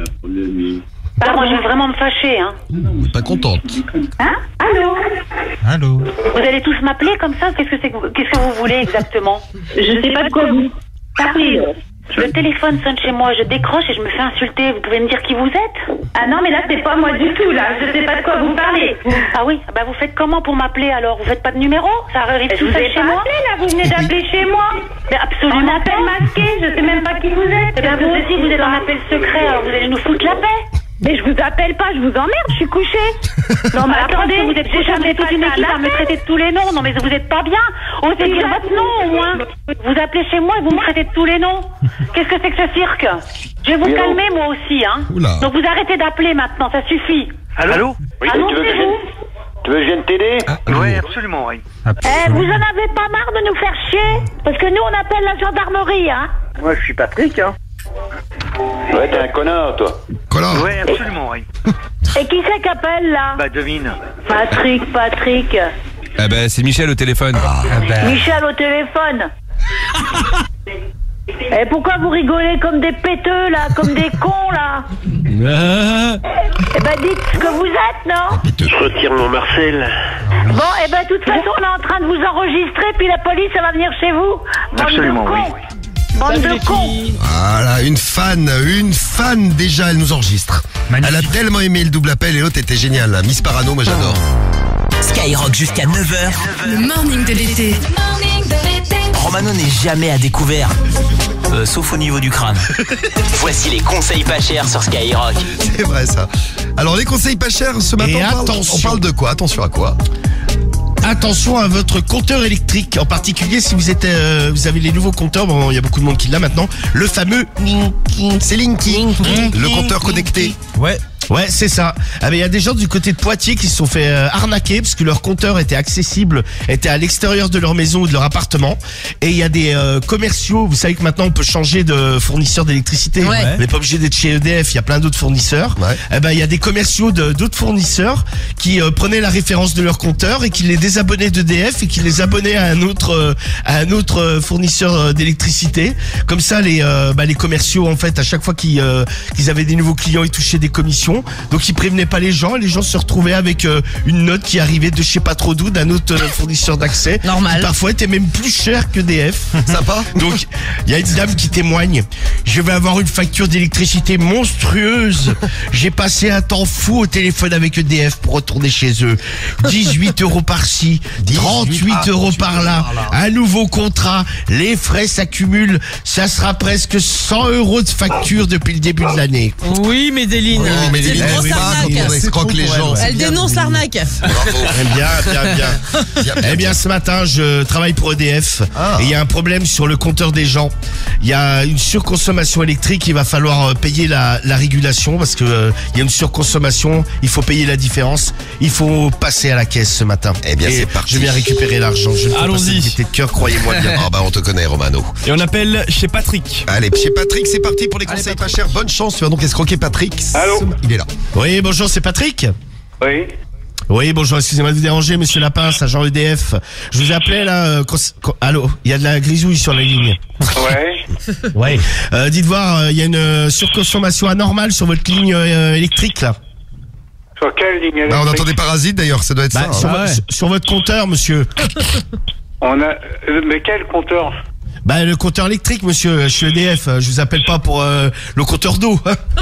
Là, moi je vais vraiment me fâcher, hein. Pas contente. Hein? Allô? Allô? Vous allez tous m'appeler comme ça? Qu'est-ce que vous voulez exactement? Je sais pas de quoi vous parlez. Le téléphone sonne chez moi, je décroche et je me fais insulter. Vous pouvez me dire qui vous êtes? Ah non, mais là, c'est pas moi du tout, là. Je sais pas de quoi vous parlez. Ah oui? Bah vous faites comment pour m'appeler alors? Vous faites pas de numéro? Ça arrive tout seul chez moi? Là, vous venez d'appeler chez moi. Mais absolument on appelle masqué, je sais même pas qui vous êtes. Eh bien vous aussi, vous êtes en appel secret, alors vous allez nous foutre la paix. Mais je vous appelle pas, je vous emmerde, je suis couchée. Non mais attendez, vous êtes déjà toute une équipe à me traiter de tous les noms. Non mais vous êtes pas bien. Osez dire votre nom au moins. Vous appelez chez moi et vous me traitez de tous les noms. Qu'est-ce que c'est que ce cirque? Je vais vous calmer moi aussi, hein. Oula. Donc vous arrêtez d'appeler maintenant, ça suffit. Allô? Oui, tu veux que je vienne t'aider? Oui, absolument, oui. Vous en avez pas marre de nous faire chier? Parce que nous on appelle la gendarmerie, hein. Moi je suis Patrick, hein. Ouais, t'es un connard, toi. Connard? Oui, absolument, oui. Et qui c'est qu'appelle là? Bah, devine. Patrick. Eh ben, c'est Michel au téléphone. Michel au téléphone. Et pourquoi vous rigolez comme des péteux là, comme des cons là? Eh ben dites ce que vous êtes, non? Je retire mon Marcel. Bon, eh ben de toute façon on est en train de vous enregistrer, puis la police elle va venir chez vous. Absolument, oui. Bande de cons. Voilà, une fan déjà, elle nous enregistre. Magnifique. Elle a tellement aimé le double appel et l'autre était génial. Là. Miss Parano, moi j'adore. Skyrock jusqu'à 9h. Le morning de l'été. Romano n'est jamais à découvert. Sauf au niveau du crâne. Voici les conseils pas chers sur Skyrock. C'est vrai ça. Alors les conseils pas chers ce matin, on parle de quoi? Attention à quoi? Attention à votre compteur électrique, en particulier si vous avez les nouveaux compteurs, bon il y a beaucoup de monde qui l'a maintenant, le fameux Linky. C'est Linky, le compteur connecté. Ouais, c'est ça. Ah mais il y a des gens du côté de Poitiers qui se sont fait arnaquer parce que leur compteur était accessible, était à l'extérieur de leur maison ou de leur appartement. Et il y a des commerciaux, vous savez que maintenant on peut changer de fournisseur d'électricité. Ouais. On n'est pas obligé d'être chez EDF, il y a plein d'autres fournisseurs. Ouais. Eh ben il y a des commerciaux d'autres fournisseurs qui prenaient la référence de leur compteur et qui les désabonnaient d'EDF et qui les abonnaient à un autre fournisseur d'électricité. Comme ça les commerciaux en fait à chaque fois qu'ils avaient des nouveaux clients, ils touchaient des commissions. Donc ils prévenaient pas les gens et les gens se retrouvaient avec une note qui arrivait de je sais pas trop d'où d'un autre fournisseur d'accès. Normal. Qui parfois était même plus cher que DF. Sympa. Donc il y a une dame qui témoigne. Je vais avoir une facture d'électricité monstrueuse. J'ai passé un temps fou au téléphone avec EDF pour retourner chez eux. 18 € par-ci, 38 € par-là. Un nouveau contrat. Les frais s'accumulent. Ça sera presque 100 € de facture depuis le début de l'année. Oui, Médéline. élimine grosse pas arnaque. quand on escroque les gens. Elle dénonce l'arnaque. Bien. Eh bien, ce matin, je travaille pour EDF et il y a un problème sur le compteur des gens. Il y a une surconsommation électrique. Il va falloir payer la régulation parce que il y a une surconsommation. Il faut payer la différence. Il faut passer à la caisse ce matin. Eh bien, c'est parti. Je viens récupérer l'argent. Je ne peux pas Allons-y. de cœur, croyez-moi bien. Ah bah on te connaît, Romano. Et on appelle chez Patrick. Allez, chez Patrick, c'est parti pour les conseils pas chers. Bonne chance, tu vas donc escroquer Patrick. Allô? Il est là. Oui, bonjour, c'est Patrick. Oui. Oui, bonjour, excusez-moi de vous déranger, monsieur Lapin, agent EDF. Je vous appelais là, allô, il y a de la grisouille sur la ligne. Ouais. Ouais. Dites voir, il y a une surconsommation anormale sur votre ligne électrique là. Sur quelle ligne électrique? Bah, on entend des parasites d'ailleurs, ça doit être ça. Sur votre compteur, monsieur. Mais quel compteur? Bah le compteur électrique, monsieur. Je suis EDF. Je vous appelle pas pour le compteur d'eau.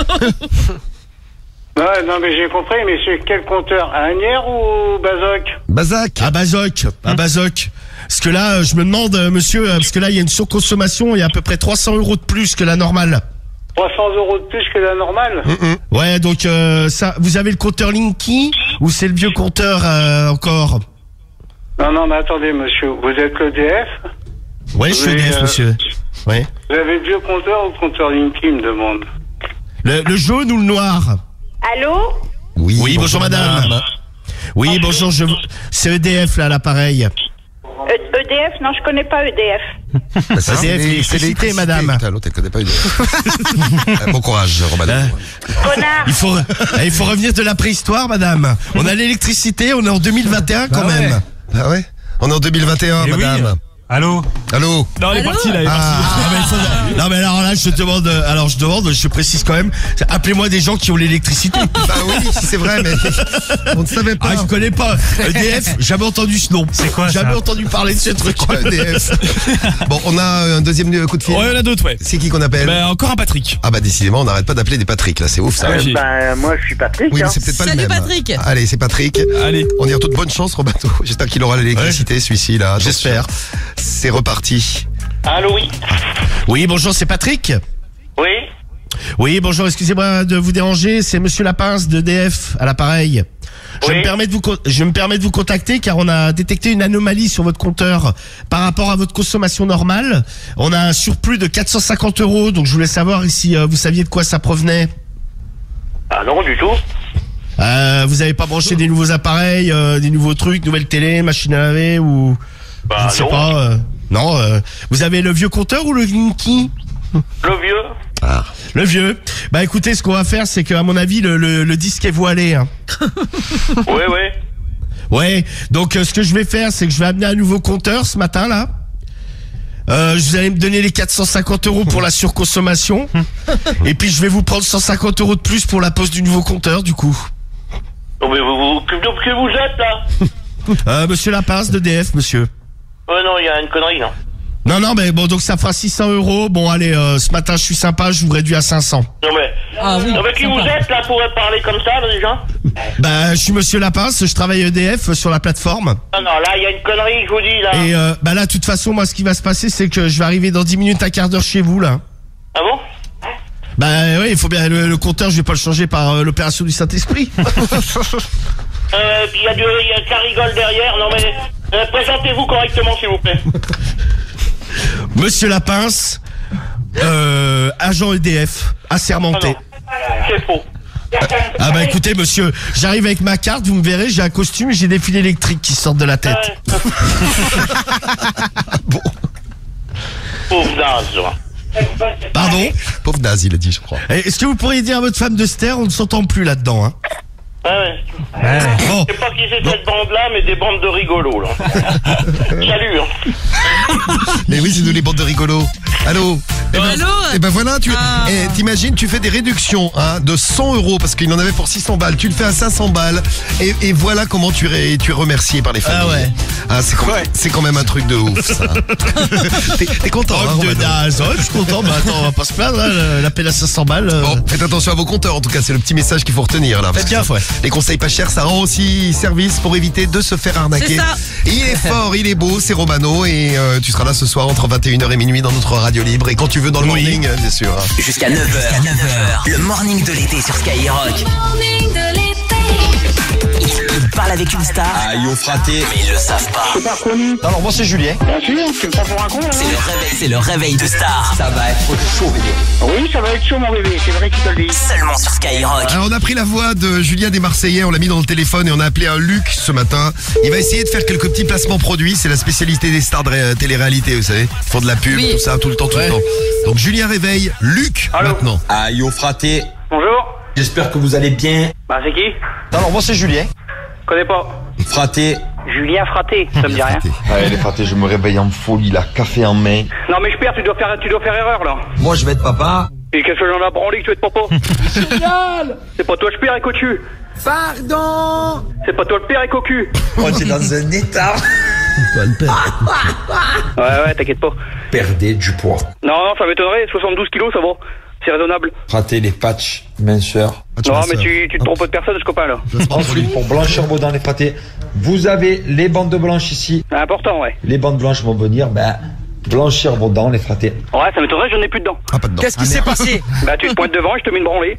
Ouais, non, mais j'ai compris, mais c'est quel compteur? Agnières ou Bazoc? Bazac. À Bazoc. Parce que là, je me demande, monsieur, parce que là, il y a une surconsommation. Il y a à peu près 300 € de plus que la normale. 300 € de plus que la normale? Ouais, donc ça, vous avez le compteur Linky ou c'est le vieux compteur encore? Non, mais attendez, monsieur, vous êtes l'EDF? Ouais, je suis EDF, monsieur. Ouais. Vous avez le vieux compteur ou le compteur Linky, me demande? Le jaune ou le noir? Allô? Oui, bonjour madame. Oui, bonjour, c'est EDF là, l'appareil. EDF? Non, je connais pas EDF. EDF, l'électricité, madame. Putain, l'autre, elle connaît pas EDF. Bon courage, Romano. Connard. Il faut revenir de la préhistoire, madame. On a l'électricité, on est en 2021 quand même. Ah ouais? On est en 2021, madame. Oui. Allô? Allô? Non, elle est partie là, elle est partie. Non mais alors là je précise quand même, appelez-moi des gens qui ont l'électricité. Bah oui, c'est vrai, mais on ne savait pas. Ah, je connais pas. EDF, jamais entendu ce nom. C'est quoi Jamais ça? entendu parler de ce truc. EDF. Bon, on a un deuxième coup de fil. Ouais, il y en a d'autres, ouais. C'est qui qu'on appelle? Bah, encore un Patrick. Ah bah décidément, on n'arrête pas d'appeler des Patrick là, c'est ouf ça. Moi, je suis Patrick. Oui, mais c'est peut-être pas le même. Salut Patrick. Allez, c'est Patrick. Allez. On y retourne. Bonne chance, Roberto. J'espère qu'il aura l'électricité, celui-ci là. J'espère. C'est reparti. Allô, oui. Oui, bonjour, c'est Patrick. Oui. Oui, bonjour, excusez-moi de vous déranger, c'est monsieur Lapince d'EDF à l'appareil. Je me permets de vous contacter car on a détecté une anomalie sur votre compteur par rapport à votre consommation normale. On a un surplus de 450 €, donc je voulais savoir si vous saviez de quoi ça provenait. Ah non, du tout. Vous avez pas branché des nouveaux appareils, des nouveaux trucs, nouvelles télé, machine à laver ou je ne sais pas. Non, vous avez le vieux compteur ou le Linky? Le vieux. Ah. Le vieux. Bah écoutez, ce qu'on va faire, c'est qu'à mon avis, le disque est voilé. Hein. Oui. Ouais. Donc ce que je vais faire, c'est que je vais amener un nouveau compteur ce matin là. Vous allez me donner les 450 € pour la surconsommation. Et puis je vais vous prendre 150 € de plus pour la pose du nouveau compteur du coup. Non mais que vous êtes là? Monsieur Lapince d'EDF, monsieur. Non, il y a une connerie là. Non, mais bon, donc ça fera 600 €. Bon, allez, ce matin, je suis sympa, je vous réduis à 500. Non mais qui vous êtes là pour parler comme ça là, déjà? Bah, je suis monsieur Lapince, je travaille EDF sur la plateforme. Non, là, il y a une connerie, je vous dis là. Et bah là, de toute façon, moi, ce qui va se passer, c'est que je vais arriver dans 10 minutes, un quart d'heure chez vous, là. Ah bon? Bah oui, il faut bien, le compteur, je vais pas le changer par l'opération du Saint-Esprit. Puis il y a ça rigole derrière, non mais... présentez-vous correctement, s'il vous plaît. Monsieur Lapince, agent EDF, assermenté. C'est faux. Ah bah écoutez monsieur, j'arrive avec ma carte, vous me verrez, j'ai un costume et j'ai des fils électriques qui sortent de la tête. Bon. Pauvre naze. Pardon? Pauvre naze, il a dit, je crois. Est-ce que vous pourriez dire à votre femme de se taire, on ne s'entend plus là-dedans, hein? Ouais. Bon. Je sais pas qui c'est cette bande-là, mais des bandes de rigolos, là. Salut, hein. Mais oui, c'est nous les bandes de rigolos. Allô? Et ben voilà, t'imagines, tu fais des réductions de 100 € parce qu'il en avait pour 600 balles. Tu le fais à 500 balles et voilà comment tu es remercié par les familles. Ah ouais. C'est quand même un truc de ouf, ça. T'es content, hein, de naze. Ouais, je suis content. Bah attends, on va pas se plaindre. L'appel à 500 balles. Bon, faites attention à vos compteurs. En tout cas, c'est le petit message qu'il faut retenir là. Faites gaffe, ouais. Les conseils pas chers, ça rend aussi service pour éviter de se faire arnaquer. C'est ça. Il est fort, il est beau, c'est Romano et tu seras là ce soir entre 21h et minuit dans notre radio libre et quand tu veux. veux dans le morning, bien sûr. Hein. Jusqu'à 9h. Le morning de l'été sur Skyrock. Ils parlent avec une star. Ah, yo fraté. Mais ils le savent pas. C'est pas connu. Alors moi c'est Julien. Bien sûr, tu me prends pour un con là. C'est le réveil de star. Ça va être chaud, bébé. Oui, ça va être chaud mon bébé, c'est vrai que tu te le dis. Seulement sur Skyrock. Alors on a pris la voix de Julien des Marseillais, on l'a mis dans le téléphone et on a appelé un Luc ce matin. Il va essayer de faire quelques petits placements produits, c'est la spécialité des stars de télé-réalité, vous savez. Ils font de la pub, tout ça, tout le temps. Donc Julien réveille Luc maintenant. Ah, yo fraté. Bonjour. J'espère que vous allez bien. Bah c'est qui? Alors moi c'est Julien. Connais pas. Fraté. Julien Fraté, ça me dit rien. Allez les fratés, je me réveille en folie, la café en main. Non mais je perds, tu dois faire erreur là. Moi je vais être papa. Et qu'est-ce que j'en ai branlé que tu veux être papa? Génial. C'est pas toi le père et cocu. Pardon. C'est pas toi le père et cocu. Oh t'es dans un état. Toi le père. Ouais, t'inquiète pas. Perdez du poids. Non, ça m'étonnerait, 72 kilos ça va. C'est raisonnable. Fraté les patchs minceurs. Non mais tu te trompes de personne ce copain là. Ensuite pour blanchir vos dents les fratés, vous avez les bandes blanches ici. Important ouais. Les bandes blanches vont venir blanchir vos dents les fratés. Ouais ça m'étonnerait, j'en ai plus de dents. Ah, pas de dents. Qu'est-ce qui s'est passé? Bah tu te pointes devant et je te mets une branlée.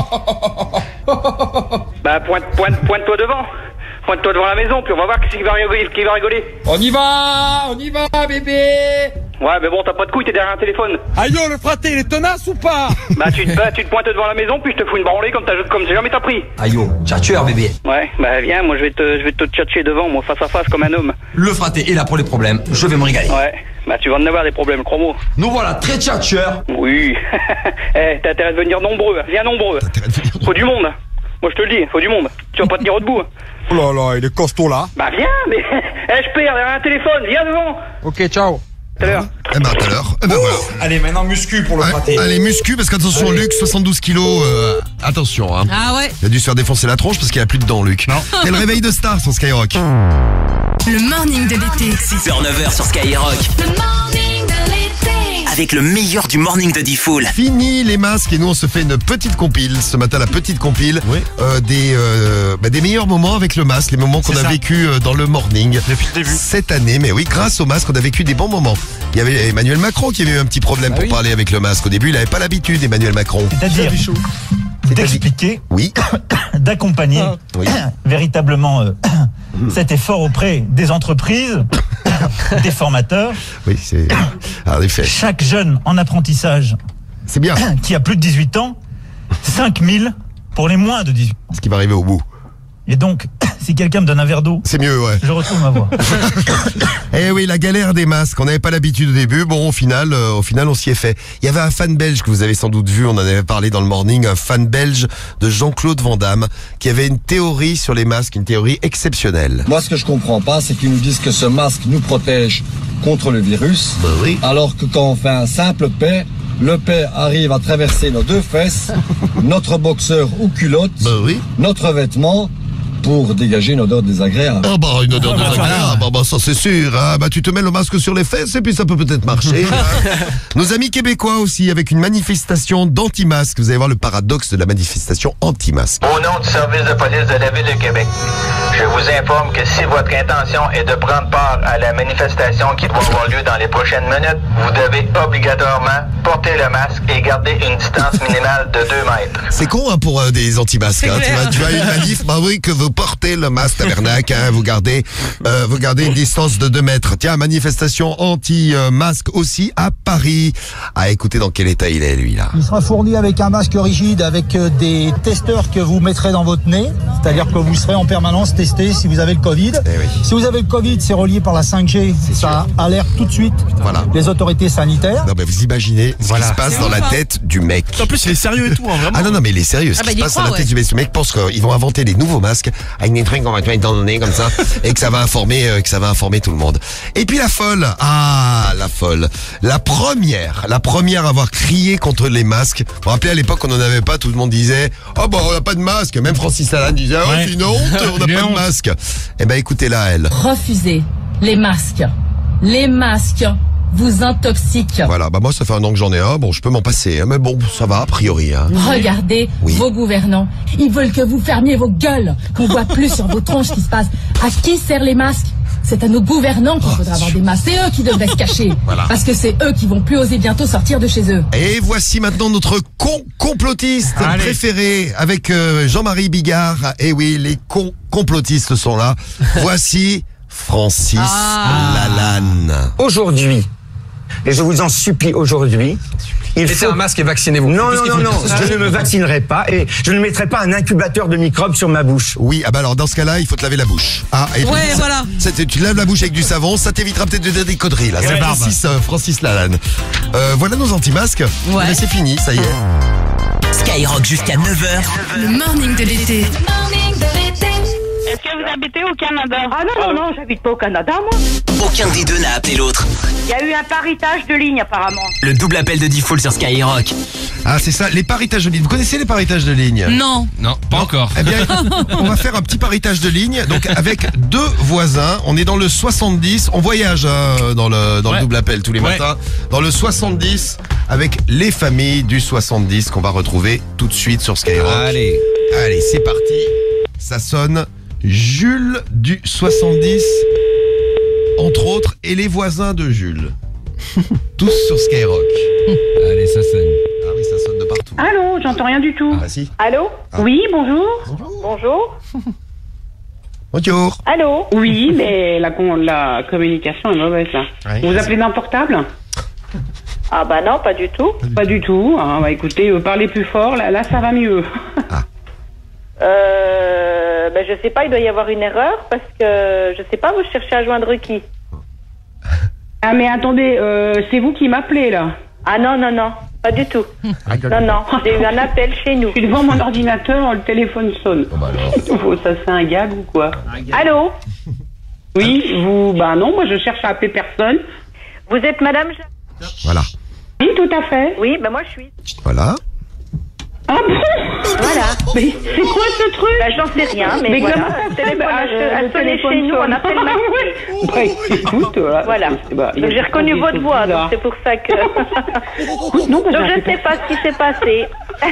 Bah pointe-toi devant. Pointe-toi devant la maison, puis on va voir qui va rigoler. On y va bébé. Ouais, mais bon, t'as pas de couilles, t'es derrière un téléphone. Aïe, le fraté, il est tenace ou pas? Bah, tu te pointes devant la maison, puis je te fous une branlée comme jamais t'as pris. Aïe, tchatcheur, bébé. Ouais, bah, viens, moi, je vais te tchatcher devant, moi, face à face, comme un homme. Le fraté est là pour les problèmes, je vais me régaler. Ouais, bah, tu vas en avoir des problèmes, crois-moi. Nous voilà, très tchatcheur. Oui. T'as intérêt de venir nombreux, viens nombreux. Faut du monde. Moi, je te le dis, faut du monde. Tu vas pas tenir debout. Oh là là, il est costaud là. Bah, viens, mais. Je perds derrière un téléphone, viens devant. Ok, ciao. Tout à l'heure. Eh ben, tout à l'heure. Eh ben, voilà. Allez, maintenant muscu pour le fraté. Allez, muscu, parce qu'attention, Luc, 72 kilos, attention, hein. Ah ouais. Il a dû se faire défoncer la tronche parce qu'il a plus de dents, Luc. Non. Et le réveil de star sur Skyrock. Le morning de l'été. 6h, 9h sur Skyrock. Le morning de l'été. Avec le meilleur du morning de Diffoul. Fini les masques et nous on se fait une petite compile. Ce matin, la petite compile des meilleurs moments avec le masque, les moments qu'on a vécu dans le morning. Depuis le début. Cette année, mais oui, grâce au masque, on a vécu des bons moments. Il y avait Emmanuel Macron qui avait eu un petit problème pour parler avec le masque. Au début, il n'avait pas l'habitude, Emmanuel Macron. C'est-à-dire d'expliquer, d'accompagner véritablement cet effort auprès des entreprises, des formateurs. Oui, c'est en effet. Chaque jeune en apprentissage, c'est bien, qui a plus de 18 ans, 5000 pour les moins de 18 ans. Ce qui va arriver au bout. Et donc, si quelqu'un me donne un verre d'eau, c'est mieux, ouais. Je retrouve ma voix. Eh oui, la galère des masques. On n'avait pas l'habitude au début. Bon, au final, on s'y est fait. Il y avait un fan belge que vous avez sans doute vu. On en avait parlé dans le morning. Un fan belge de Jean-Claude Van Damme qui avait une théorie sur les masques, une théorie exceptionnelle. Moi, ce que je comprends pas, c'est qu'ils nous disent que ce masque nous protège contre le virus. Oui. Alors que quand on fait un simple paix, le paix arrive à traverser nos deux fesses, notre boxeur ou culotte, notre vêtement, pour dégager une odeur désagréable. Ah bah une odeur désagréable, bah ça c'est sûr. Ah bah tu te mets le masque sur les fesses et puis ça peut peut-être marcher. Nos amis québécois aussi avec une manifestation d'anti-masque. Vous allez voir le paradoxe de la manifestation anti-masque. Au nom du service de police de la Ville de Québec, je vous informe que si votre intention est de prendre part à la manifestation qui doit avoir lieu dans les prochaines minutes, vous devez obligatoirement porter le masque et garder une distance minimale de 2 mètres. C'est con hein, pour des anti-masques. Hein. Tu vas à une manif, bah oui, que vous portez le masque tabernacle, hein, vous gardez une distance de 2 mètres. Tiens, manifestation anti-masque aussi à Paris. Ah, écoutez dans quel état il est lui là. Il sera fourni avec un masque rigide, avec des testeurs que vous mettrez dans votre nez, c'est-à-dire que vous serez en permanence testé si vous avez le Covid. Si vous avez le Covid, c'est relié par la 5G, ça alerte tout de suite les autorités sanitaires. Non mais vous imaginez ce qui se passe dans la tête du mec. En plus il est sérieux et tout, hein, vraiment. Ah non mais il est sérieux. Ce qui se passe dans la tête du mec, ce mec pense qu'ils vont inventer des nouveaux masques avec des trucs qu'on va mettre dans le nez comme ça et que ça va informer tout le monde. Et puis la folle, la première à avoir crié contre les masques. Vous vous rappelez à l'époque on n'en avait pas, tout le monde disait oh bah on n'a pas de masque, même Francis Lalanne disait oh c'est une honte, on n'a pas de masque. Eh ben écoutez là elle. Refusez les masques. Les masques vous intoxiquent. Voilà, bah moi ça fait un an que j'en ai un, bon je peux m'en passer, hein, mais bon ça va a priori. Hein. Regardez vos gouvernants, ils veulent que vous fermiez vos gueules, qu'on voit plus sur vos tronches ce qui se passe. À qui servent les masques? c'est à nos gouvernants qu'il faudra avoir des masques. C'est eux qui devraient se cacher. Voilà. Parce que c'est eux qui vont plus oser bientôt sortir de chez eux. Et voici maintenant notre complotiste préféré avec Jean-Marie Bigard. Et oui, les complotistes sont là. Voici Francis Lalanne. Aujourd'hui, et je vous en supplie aujourd'hui, mettez un masque et vaccinez-vous. Non, je ne me vaccinerai pas et je ne mettrai pas un incubateur de microbes sur ma bouche. Oui, ah bah alors dans ce cas-là, il faut te laver la bouche. Ah, et Ouais, voilà. Tu laves la bouche avec du savon, ça t'évitera peut-être de dire des conneries là. C'est Francis Lalanne. Voilà nos anti-masques. Ouais. Mais c'est fini, ça y est. Skyrock jusqu'à 9h. Le morning de l'été. Est-ce que vous habitez au Canada? Ah non, j'habite pas au Canada, moi. Aucun des deux n'a appelé l'autre. Il y a eu un paritage de ligne, apparemment. Le double appel de Diffoul sur Skyrock. Ah, c'est ça, les paritages de ligne. Vous connaissez les paritages de ligne? Non. Non, pas encore. Eh bien, on va faire un petit paritage de ligne. Donc, avec deux voisins, on est dans le 70. On voyage dans le double appel tous les matins. Dans le 70, avec les familles du 70 qu'on va retrouver tout de suite sur Skyrock. Allez, c'est parti. Ça sonne. Jules du 70, entre autres, et les voisins de Jules. Tous sur Skyrock. Allez, ça sonne. Ah oui, ça sonne de partout. Allô, j'entends rien du tout. Ah si. Allô? Oui, bonjour. Bonjour. Bonjour. Allô? Oui, mais la communication est mauvaise, là. Oui, Vous appelez d'un portable? Ah bah non, pas du tout. Pas du tout. Ah, bah écoutez, parlez plus fort, là ça va mieux. Ben je sais pas, il doit y avoir une erreur parce que je sais pas, vous cherchez à joindre qui? Ah mais attendez, c'est vous qui m'appelez là? Ah non, pas du tout. Non, j'ai eu un appel chez nous. Je suis devant mon ordinateur, le téléphone sonne. Ça c'est un gag ou quoi? Allô? Oui, vous... Bah non, moi je cherche à appeler personne. Vous êtes madame Voilà. Oui, tout à fait. Oui, ben moi je suis. Voilà. Ah bon? Voilà. Mais c'est quoi ce truc? Bah j'en sais rien, mais voilà. Comment ça se fait? Elle sonnait chez nous, on appelle ma Bah écoute, voilà. Donc j'ai reconnu votre voix, donc c'est pour ça que... Donc je sais pas ce qui s'est passé.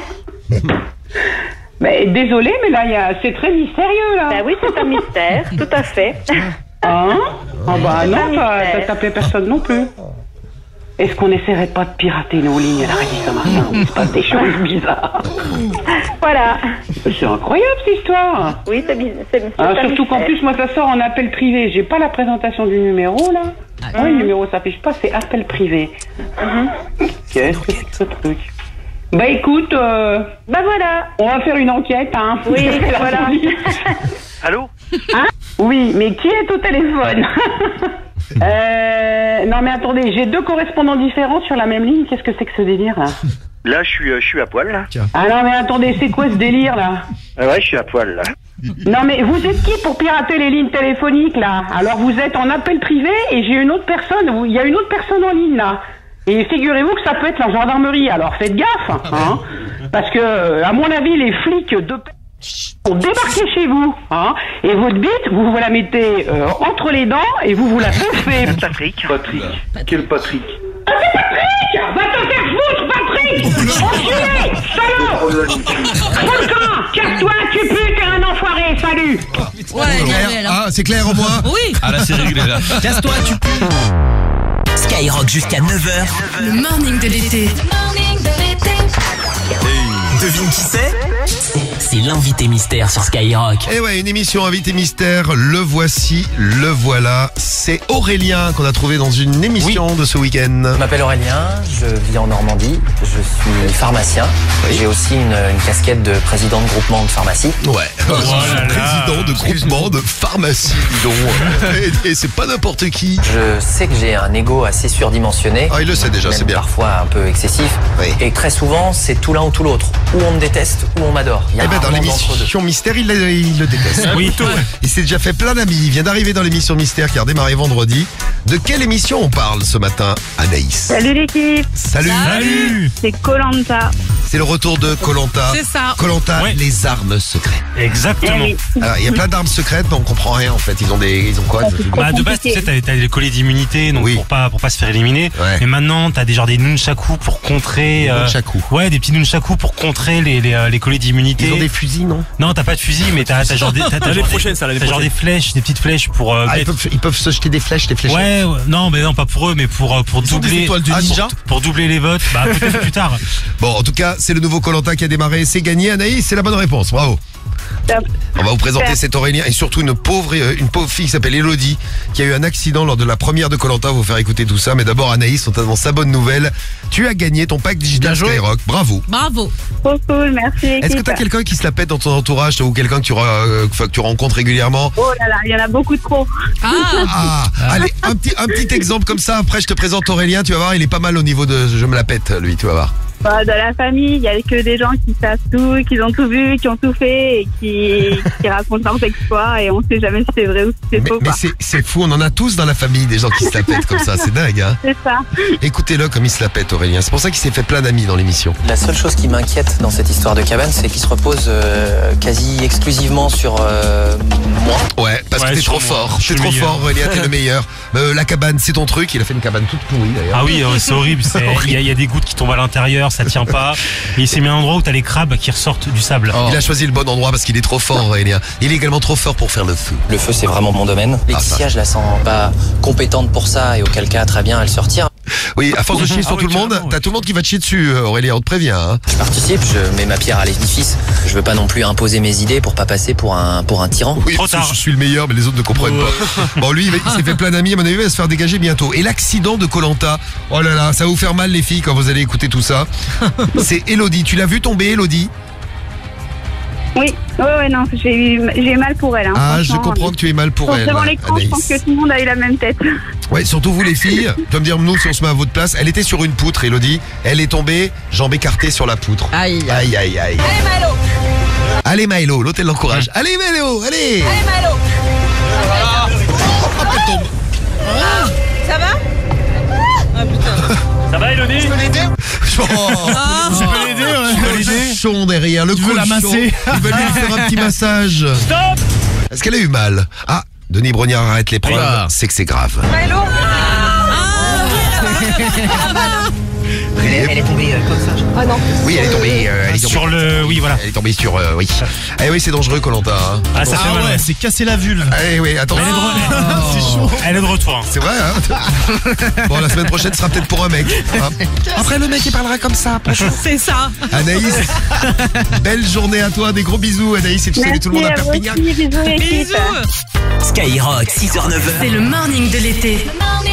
Mais désolé, mais là, c'est très mystérieux, là. Ben oui, c'est un mystère, tout à fait. Hein? Ah bah non, ça t'appelait personne non plus. Est-ce qu'on essaierait pas de pirater nos lignes à la radio ce matin? Il se passe des choses bizarres. Voilà. C'est incroyable cette histoire. Oui, c'est surtout qu'en plus, moi, ça sort en appel privé. J'ai pas la présentation du numéro, là. Le numéro s'affiche pas, c'est appel privé. Qu'est-ce que c'est que ce truc? Bah écoute, bah voilà. On va faire une enquête, hein. Oui, voilà. Allô? Hein? Oui, mais qui est au téléphone? Non mais attendez, j'ai deux correspondants différents sur la même ligne. Qu'est-ce que c'est que ce délire là? Là, je suis à poil, là. Ah non mais attendez, c'est quoi ce délire là? Ouais, je suis à poil, là. Non mais vous êtes qui pour pirater les lignes téléphoniques là? Alors vous êtes en appel privé et j'ai une autre personne, il y a une autre personne en ligne là. Et figurez-vous que ça peut être la gendarmerie, alors faites gaffe, hein. Parce que, à mon avis, les flics ont débarqué chez vous, hein. Et votre bite, vous la mettez entre les dents et vous la bouffez. Patrick. Quel Patrick? Ah c'est Patrick! Va te faire foutre, Patrick! Enculé! Salaud! Volcan! Casse-toi, tu pues, t'es un enfoiré, salut! Ah, c'est clair au moins? Oui! Ah là, c'est réglé là. Casse-toi, tu pues. Skyrock jusqu'à 9h. Le morning de l'été. Devine qui c'est? C'est l'invité mystère sur Skyrock. Et ouais, une émission invité mystère, le voici, le voilà. C'est Aurélien qu'on a trouvé dans une émission de ce week-end. Je m'appelle Aurélien, je vis en Normandie, je suis pharmacien. J'ai aussi une casquette de président de groupement de pharmacie. Ouais, président de groupement de pharmacie, dis donc. Et c'est pas n'importe qui. Je sais que j'ai un ego assez surdimensionné. Ah, il le sait déjà, c'est bien. Parfois un peu excessif. Et très souvent, c'est tout l'un ou tout l'autre. Ou on me déteste, ou on m'adore. Eh ben, dans l'émission Mystère, il le déteste. Oui, tout. Il s'est déjà fait plein d'amis. Il vient d'arriver dans l'émission Mystère qui a redémarré vendredi. De quelle émission on parle ce matin, Anaïs? Salut l'équipe. Salut. C'est Koh-Lanta. C'est le retour de Koh-Lanta. C'est ça. Koh-Lanta, les armes secrètes. Exactement. Alors, il y a plein d'armes secrètes, mais on comprend rien en fait. Ils ont quoi? Bah, de base, tu sais, t'as des colliers d'immunité, donc pour pas se faire éliminer. Ouais. Mais maintenant, t'as des nunchakus pour contrer. Nunchakus. Ouais, des petits nunchakus pour contrer les colliers d'immunité. Ils ont des fusils, non? Non, t'as pas de fusil, mais t'as genre des. L'année prochaine, ça, l'année T'as genre prochaine. des flèches, des petites flèches pour. Ils peuvent se jeter des flèches, des fléchettes. Ouais, non, mais non, pas pour eux, mais pour doubler. Pour doubler les votes, bah peut-être plus tard. Bon, en tout cas, c'est le nouveau Koh-Lanta qui a démarré. C'est gagné, Anaïs, c'est la bonne réponse. Bravo. On va vous présenter cet Aurélien et surtout une pauvre fille qui s'appelle Elodie qui a eu un accident lors de la première de Koh-Lanta. On va vous faire écouter tout ça. Mais d'abord, Anaïs, on t'annonce sa bonne nouvelle. Tu as gagné ton pack digital Skyrock. Bravo. Bravo. Trop cool, merci. Est-ce que tu as quelqu'un qui se la pète dans ton entourage ou quelqu'un que tu rencontres régulièrement? Oh là là, il y en a beaucoup trop. Allez, un petit exemple comme ça. Après, je te présente Aurélien. Tu vas voir, il est pas mal au niveau de je me la pète, lui. Tu vas voir. Dans la famille, il n'y a que des gens qui savent tout, qui ont tout vu, qui ont tout fait et qui racontent leurs exploits et on ne sait jamais si c'est vrai ou si c'est faux. Mais c'est fou, on en a tous dans la famille des gens qui se la pètent comme ça, c'est dingue. Hein. C'est ça. Écoutez-le comme il se la pète, Aurélien. C'est pour ça qu'il s'est fait plein d'amis dans l'émission. La seule chose qui m'inquiète dans cette histoire de cabane, c'est qu'il se repose quasi exclusivement sur moi. Ouais, parce que t'es trop fort. T'es trop fort, Aurélien, t'es le meilleur. La cabane, c'est ton truc. Il a fait une cabane toute pourrie d'ailleurs. Ah oui, c'est horrible. Il y a des gouttes qui tombent à l'intérieur, ça tient pas. Et il s'est mis à un endroit où t'as les crabes qui ressortent du sable. Il a choisi le bon endroit parce qu'il est trop fort, Aurélien. Il est également trop fort pour faire le feu. Le feu, c'est vraiment mon domaine. Laetitia, je la sens pas compétente pour ça et auquel cas, très bien, elle se retire. Oui, à force de chier sur tout le monde, t'as tout le monde qui va te chier dessus, Aurélien, on te prévient. Hein. Je participe, je mets ma pierre à l'édifice. Je veux pas non plus imposer mes idées pour pas passer pour un tyran. Oui, trop tard. Je suis le meilleur, mais les autres ne comprennent pas. Bon, lui, il s'est fait plein d'amis, à mon avis, il va se faire dégager bientôt. Et l'accident de Koh-Lanta, oh là là, ça va vous faire mal les filles quand vous allez écouter tout ça. C'est Elodie, tu l'as vu tomber, Elodie? Oui, non, j'ai eu mal pour elle. Hein, je comprends que tu aies mal pour elle. Devant l'écran, je pense que tout le monde a eu la même tête. Ouais, surtout vous les filles, tu vas me dire nous si on se met à votre place. Elle était sur une poutre, Elodie. Elle est tombée, jambes écartées sur la poutre. Aïe. Allez Maëlo. Allez Maëlo, l'autre elle l'encourage. Allez Maëlo, allez. Allez Maëlo. Elle tombe. Ça va? Ah putain. Ça va, Elodie? Je peux l'aider? Je peux l'aider, ouais. Je peux l'aider. Chon derrière, le coup. la masser. Il veut lui faire un petit massage. Stop. Est-ce qu'elle a eu mal? Ah, Denis Brognard arrête l'épreuve. C'est que c'est grave. Maëlo. Elle est tombée comme ça. Ah non. Oui, elle est tombée. Sur le. Oui, voilà. Elle est tombée sur. Oui. Eh oui, c'est dangereux, Koh-Lanta. Hein. Ah, ça fait mal. Ouais, c'est casser la vulve. Eh oui, attends. C'est chaud. Elle est de retour. C'est vrai, hein. Bon, la semaine prochaine sera peut-être pour un mec. Hein. Après, le mec, il parlera comme ça. C'est ça. Anaïs, belle journée à toi. Des gros bisous, Anaïs. Et tu salues tout le monde à Perpignan. Bisous. Skyrock, 6h-9h. C'est le morning de l'été.